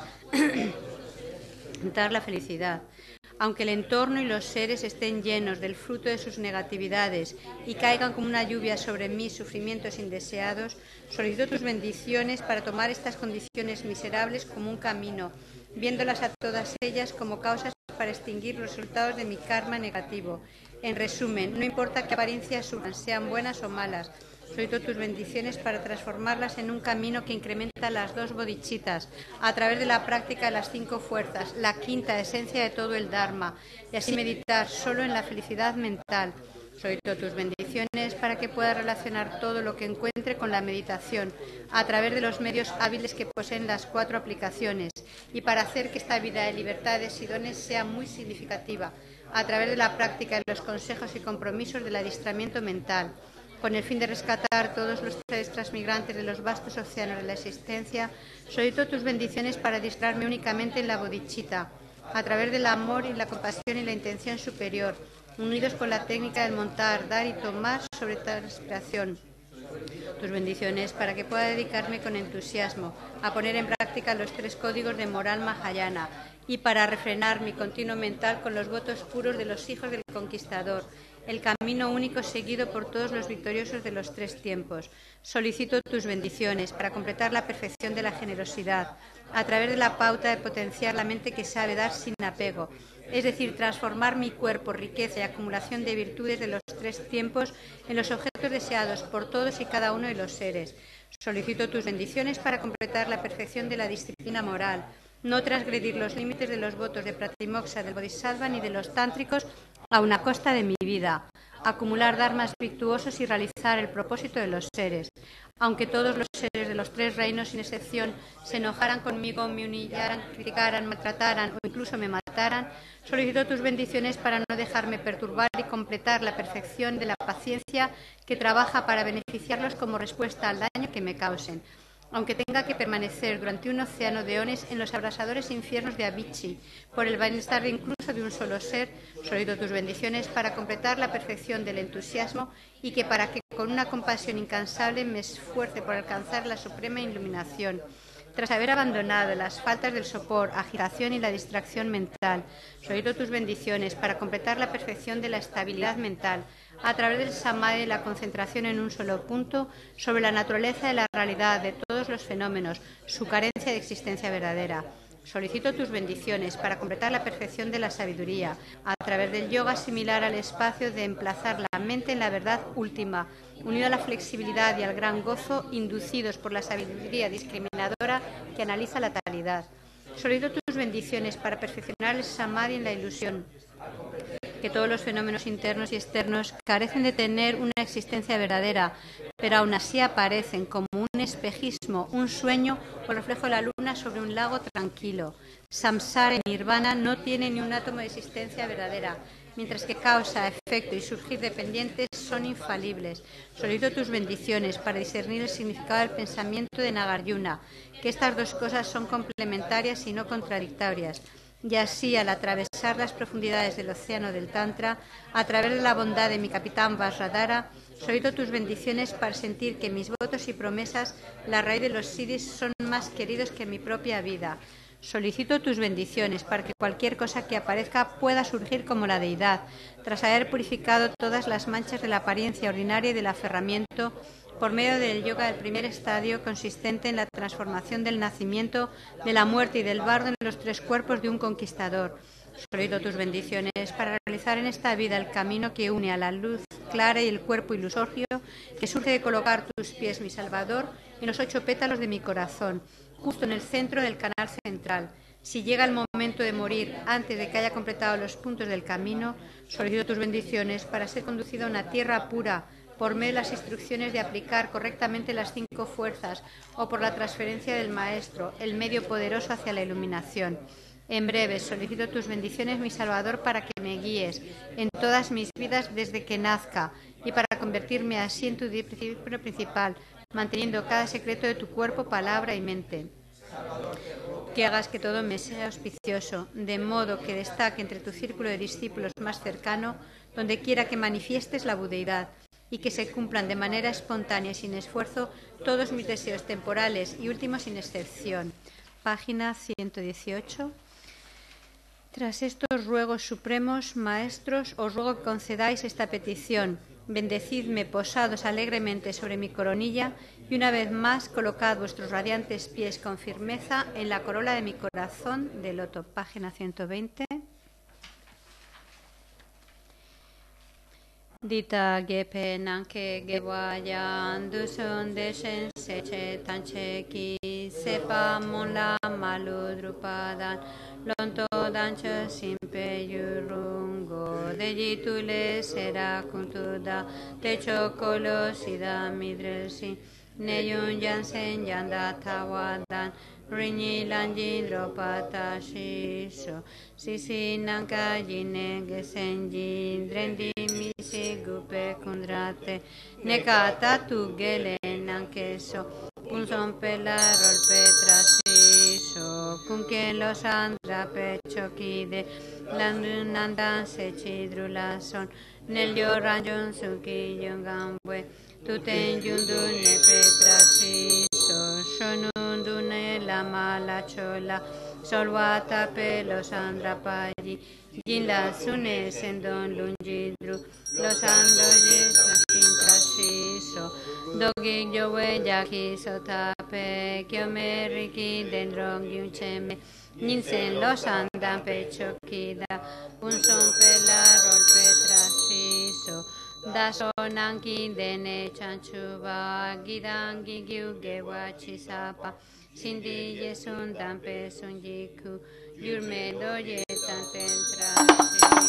dar la felicidad. Aunque el entorno y los seres estén llenos del fruto de sus negatividades y caigan como una lluvia sobre mí sufrimientos indeseados, solicito tus bendiciones para tomar estas condiciones miserables como un camino, viéndolas a todas ellas como causas para extinguir los resultados de mi karma negativo. En resumen, no importa qué apariencias surjan, sean buenas o malas, solicito tus bendiciones para transformarlas en un camino que incrementa las dos bodhichittas a través de la práctica de las cinco fuerzas, la quinta esencia de todo el Dharma, y así meditar solo en la felicidad mental. Solicito tus bendiciones para que pueda relacionar todo lo que encuentre con la meditación a través de los medios hábiles que poseen las cuatro aplicaciones y para hacer que esta vida de libertades y dones sea muy significativa a través de la práctica de los consejos y compromisos del adiestramiento mental, con el fin de rescatar todos los seres transmigrantes de los vastos océanos de la existencia. Solicito tus bendiciones para adiestrarme únicamente en la bodhichitta, a través del amor y la compasión y la intención superior, unidos con la técnica del montar, dar y tomar sobre toda respiración. Tus bendiciones para que pueda dedicarme con entusiasmo a poner en práctica los tres códigos de moral Mahayana y para refrenar mi continuo mental con los votos puros de los hijos del conquistador, el camino único seguido por todos los victoriosos de los tres tiempos. Solicito tus bendiciones para completar la perfección de la generosidad a través de la pauta de potenciar la mente que sabe dar sin apego, es decir, transformar mi cuerpo, riqueza y acumulación de virtudes de los tres tiempos en los objetos deseados por todos y cada uno de los seres. Solicito tus bendiciones para completar la perfección de la disciplina moral, no transgredir los límites de los votos de Pratimoksha, del Bodhisattva ni de los tántricos a una costa de mi vida, acumular dharmas virtuosos y realizar el propósito de los seres. Aunque todos los seres de los tres reinos, sin excepción, se enojaran conmigo, me humillaran, criticaran, maltrataran o incluso me mataran, solicito tus bendiciones para no dejarme perturbar y completar la perfección de la paciencia que trabaja para beneficiarlos como respuesta al daño que me causen. Aunque tenga que permanecer durante un océano de eones en los abrasadores infiernos de Avicii, por el bienestar incluso de un solo ser, solicito tus bendiciones para completar la perfección del entusiasmo y que para que con una compasión incansable me esfuerce por alcanzar la suprema iluminación. Tras haber abandonado las faltas del sopor, agitación y la distracción mental, solicito tus bendiciones para completar la perfección de la estabilidad mental a través del samadhi de la concentración en un solo punto sobre la naturaleza de la realidad de todos los fenómenos, su carencia de existencia verdadera. Solicito tus bendiciones para completar la perfección de la sabiduría a través del yoga similar al espacio de emplazar la mente en la verdad última, unido a la flexibilidad y al gran gozo inducidos por la sabiduría discriminadora que analiza la totalidad. Solicito tus bendiciones para perfeccionar el samadhi en la ilusión, que todos los fenómenos internos y externos carecen de tener una existencia verdadera, pero aún así aparecen como un espejismo, un sueño o reflejo de la luna sobre un lago tranquilo. Samsara y Nirvana no tienen ni un átomo de existencia verdadera, mientras que causa, efecto y surgir dependientes son infalibles. Solicito tus bendiciones para discernir el significado del pensamiento de Nagarjuna, que estas dos cosas son complementarias y no contradictorias. Y así, al atravesar las profundidades del océano del Tantra, a través de la bondad de mi capitán Vajradhara, solicito tus bendiciones para sentir que mis votos y promesas, la raíz de los siddhis, son más queridos que mi propia vida. Solicito tus bendiciones para que cualquier cosa que aparezca pueda surgir como la deidad, tras haber purificado todas las manchas de la apariencia ordinaria y del aferramiento, por medio del yoga del primer estadio, consistente en la transformación del nacimiento, de la muerte y del bardo en los tres cuerpos de un conquistador. Solicito tus bendiciones para realizar en esta vida el camino que une a la luz clara y el cuerpo ilusorio que surge de colocar tus pies, mi Salvador, en los ocho pétalos de mi corazón, justo en el centro del canal central. Si llega el momento de morir antes de que haya completado los puntos del camino, solicito tus bendiciones para ser conducido a una tierra pura, por medio de las instrucciones de aplicar correctamente las cinco fuerzas o por la transferencia del Maestro, el medio poderoso hacia la iluminación. En breve, solicito tus bendiciones, mi Salvador, para que me guíes en todas mis vidas desde que nazca y para convertirme así en tu discípulo principal, manteniendo cada secreto de tu cuerpo, palabra y mente. Que hagas que todo me sea auspicioso, de modo que destaque entre tu círculo de discípulos más cercano, donde quiera que manifiestes la budeidad, y que se cumplan de manera espontánea y sin esfuerzo todos mis deseos temporales y últimos sin excepción. Página ciento dieciocho. Tras estos ruegos supremos, maestros, os ruego que concedáis esta petición. Bendecidme posados alegremente sobre mi coronilla y una vez más colocad vuestros radiantes pies con firmeza en la corola de mi corazón de loto. Página ciento veinte. Dita gepe nanke gewayan dusun deshen seche tanche ki sepa monla maludrupadan lonto dancha simpe yurungo dejitule sera kuntuda techo kolosida midresi neyun jansen yanda tawadan rinyi lanjin dropata shisho sisi nanka jine gesenjin drendi misi gupe kundrate nekata tu gele nankeso punson pela rolpe trasisho kunke los andra pecho kide landunandan se chidrula son nelyo ranjon suki yongambwe tuten yundu ne petrasisho shonundune la mala chola solwata pelos andrapayi jinla sune sendon lunjidru los andoyes trasisho dogi yowe yaki sotape kyomeriki dendron gyuncheme ninsen los andan pecho kida unson pela rolpe trasisho daso nanki dene chanchuba gidangi gyuge wachisapa sindi yesun dampe sunjiku yurme doye tanten trasi.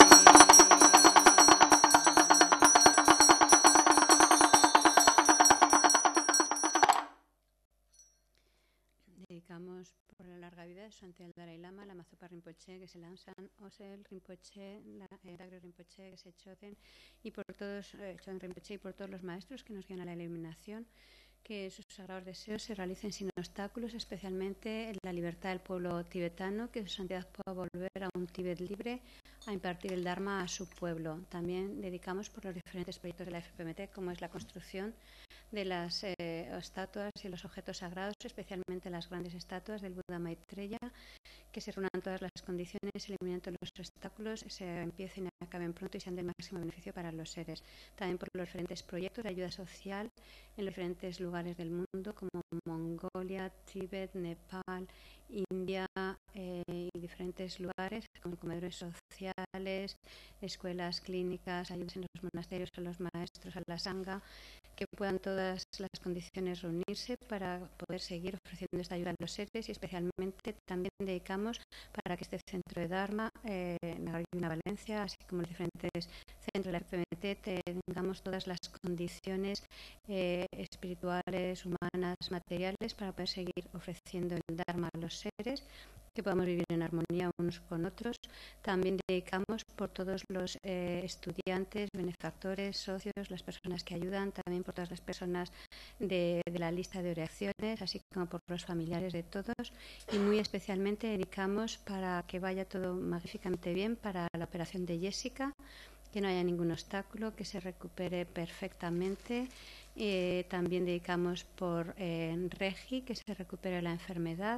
Dedicamos por la larga vida de su ante el Dalai Lama, la Mazopa Rinpoche, que se lanzan Osel Rinpoche, la eh, Dagro Rinpoche, que se Choden, y por todos, eh, Choden Rinpoche, y por todos los maestros que nos guían a la iluminación, que sus sagrados deseos se realicen sin obstáculos, especialmente en la libertad del pueblo tibetano, que su santidad pueda volver a un Tíbet libre a impartir el Dharma a su pueblo. También dedicamos por los diferentes proyectos de la F P M T, como es la construcción de las eh, estatuas y los objetos sagrados, especialmente las grandes estatuas del Buda Maitreya, que se reúnan todas las condiciones, eliminen todos los obstáculos, se empiecen y acaben pronto y sean del máximo beneficio para los seres. También por los diferentes proyectos de ayuda social en los diferentes lugares del mundo, como Mongolia, Tíbet, Nepal, India eh, y diferentes lugares, como comedores sociales, escuelas, clínicas, ayudas en los monasterios, a los maestros, a la sangha, que puedan todas las condiciones reunirse para poder seguir ofreciendo esta ayuda a los seres, y especialmente también dedicamos para que este centro de Dharma, eh, en Valencia, así como los diferentes centros de la F P M T, tengamos todas las condiciones eh, espirituales, humanas, materiales para poder seguir ofreciendo el Dharma a los seres, que podamos vivir en armonía unos con otros. También dedicamos por todos los eh, estudiantes, benefactores, socios, las personas que ayudan, también por todas las personas de, de la lista de oraciones, así como por los familiares de todos, y muy especialmente dedicamos para que vaya todo magníficamente bien para la operación de Jessica, que no haya ningún obstáculo, que se recupere perfectamente. Eh, también dedicamos por eh, Regi, que se recupere la enfermedad,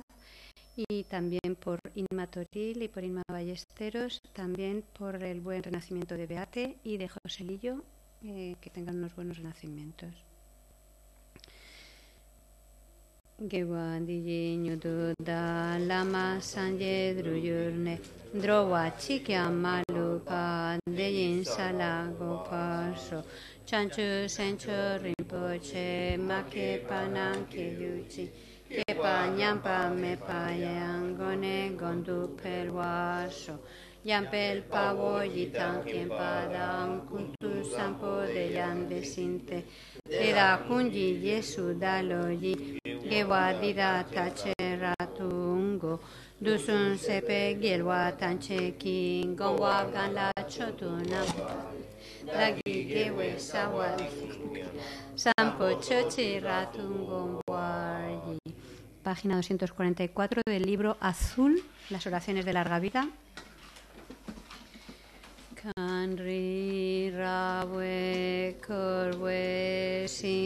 y también por Inma Toril y por Inma Ballesteros, también por el buen renacimiento de Beate y de Joselillo, eh, que tengan unos buenos renacimientos. Gewa diji nyudu da lama sanje druyurne drowa chikya maluka Gewa Deyin Salago Paso Chanchu Sencho Rinpoche Make Panan Kiyuchi Kepa Nyampa Mepa Yangone Gondu Pelwaso Yampel Pavo Yitan Kiempadan Kuntu Sampo de Yande Sinte Eda Kunji Yesu Daloyi Gewa Dida Tache Ratungo Dusun Sepe Gelwa Tanche King Gongwa Ganla Chotuna Dagi Gewe Sawal Sampo Chochi Ratungo Waryi. Página doscientos cuarenta y cuatro del libro Azul, las oraciones de larga vida. Kanri Rawe Korwe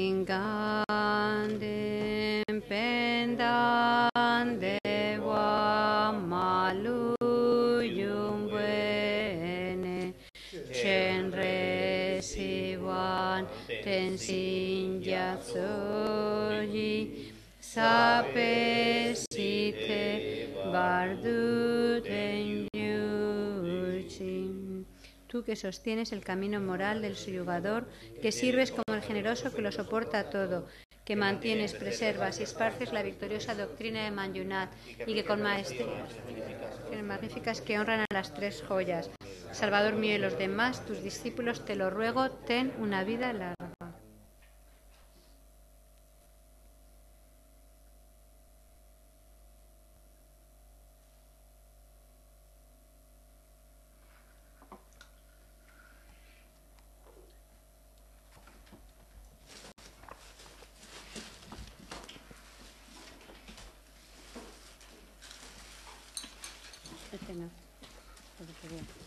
Singande Pendande Wa Malu Yumwene Chenre Siwan Tensin Yatsoyi Sape Site Bardu Tenyuchi. Tú que sostienes el camino moral del suyugador, que sirves como el generoso que lo soporta todo, que mantienes, preservas y esparces la victoriosa doctrina de Manjunat y que con maestrías magníficas que honran a las tres joyas. Salvador mío y los demás, tus discípulos, te lo ruego, ten una vida larga. Este no, porque quería.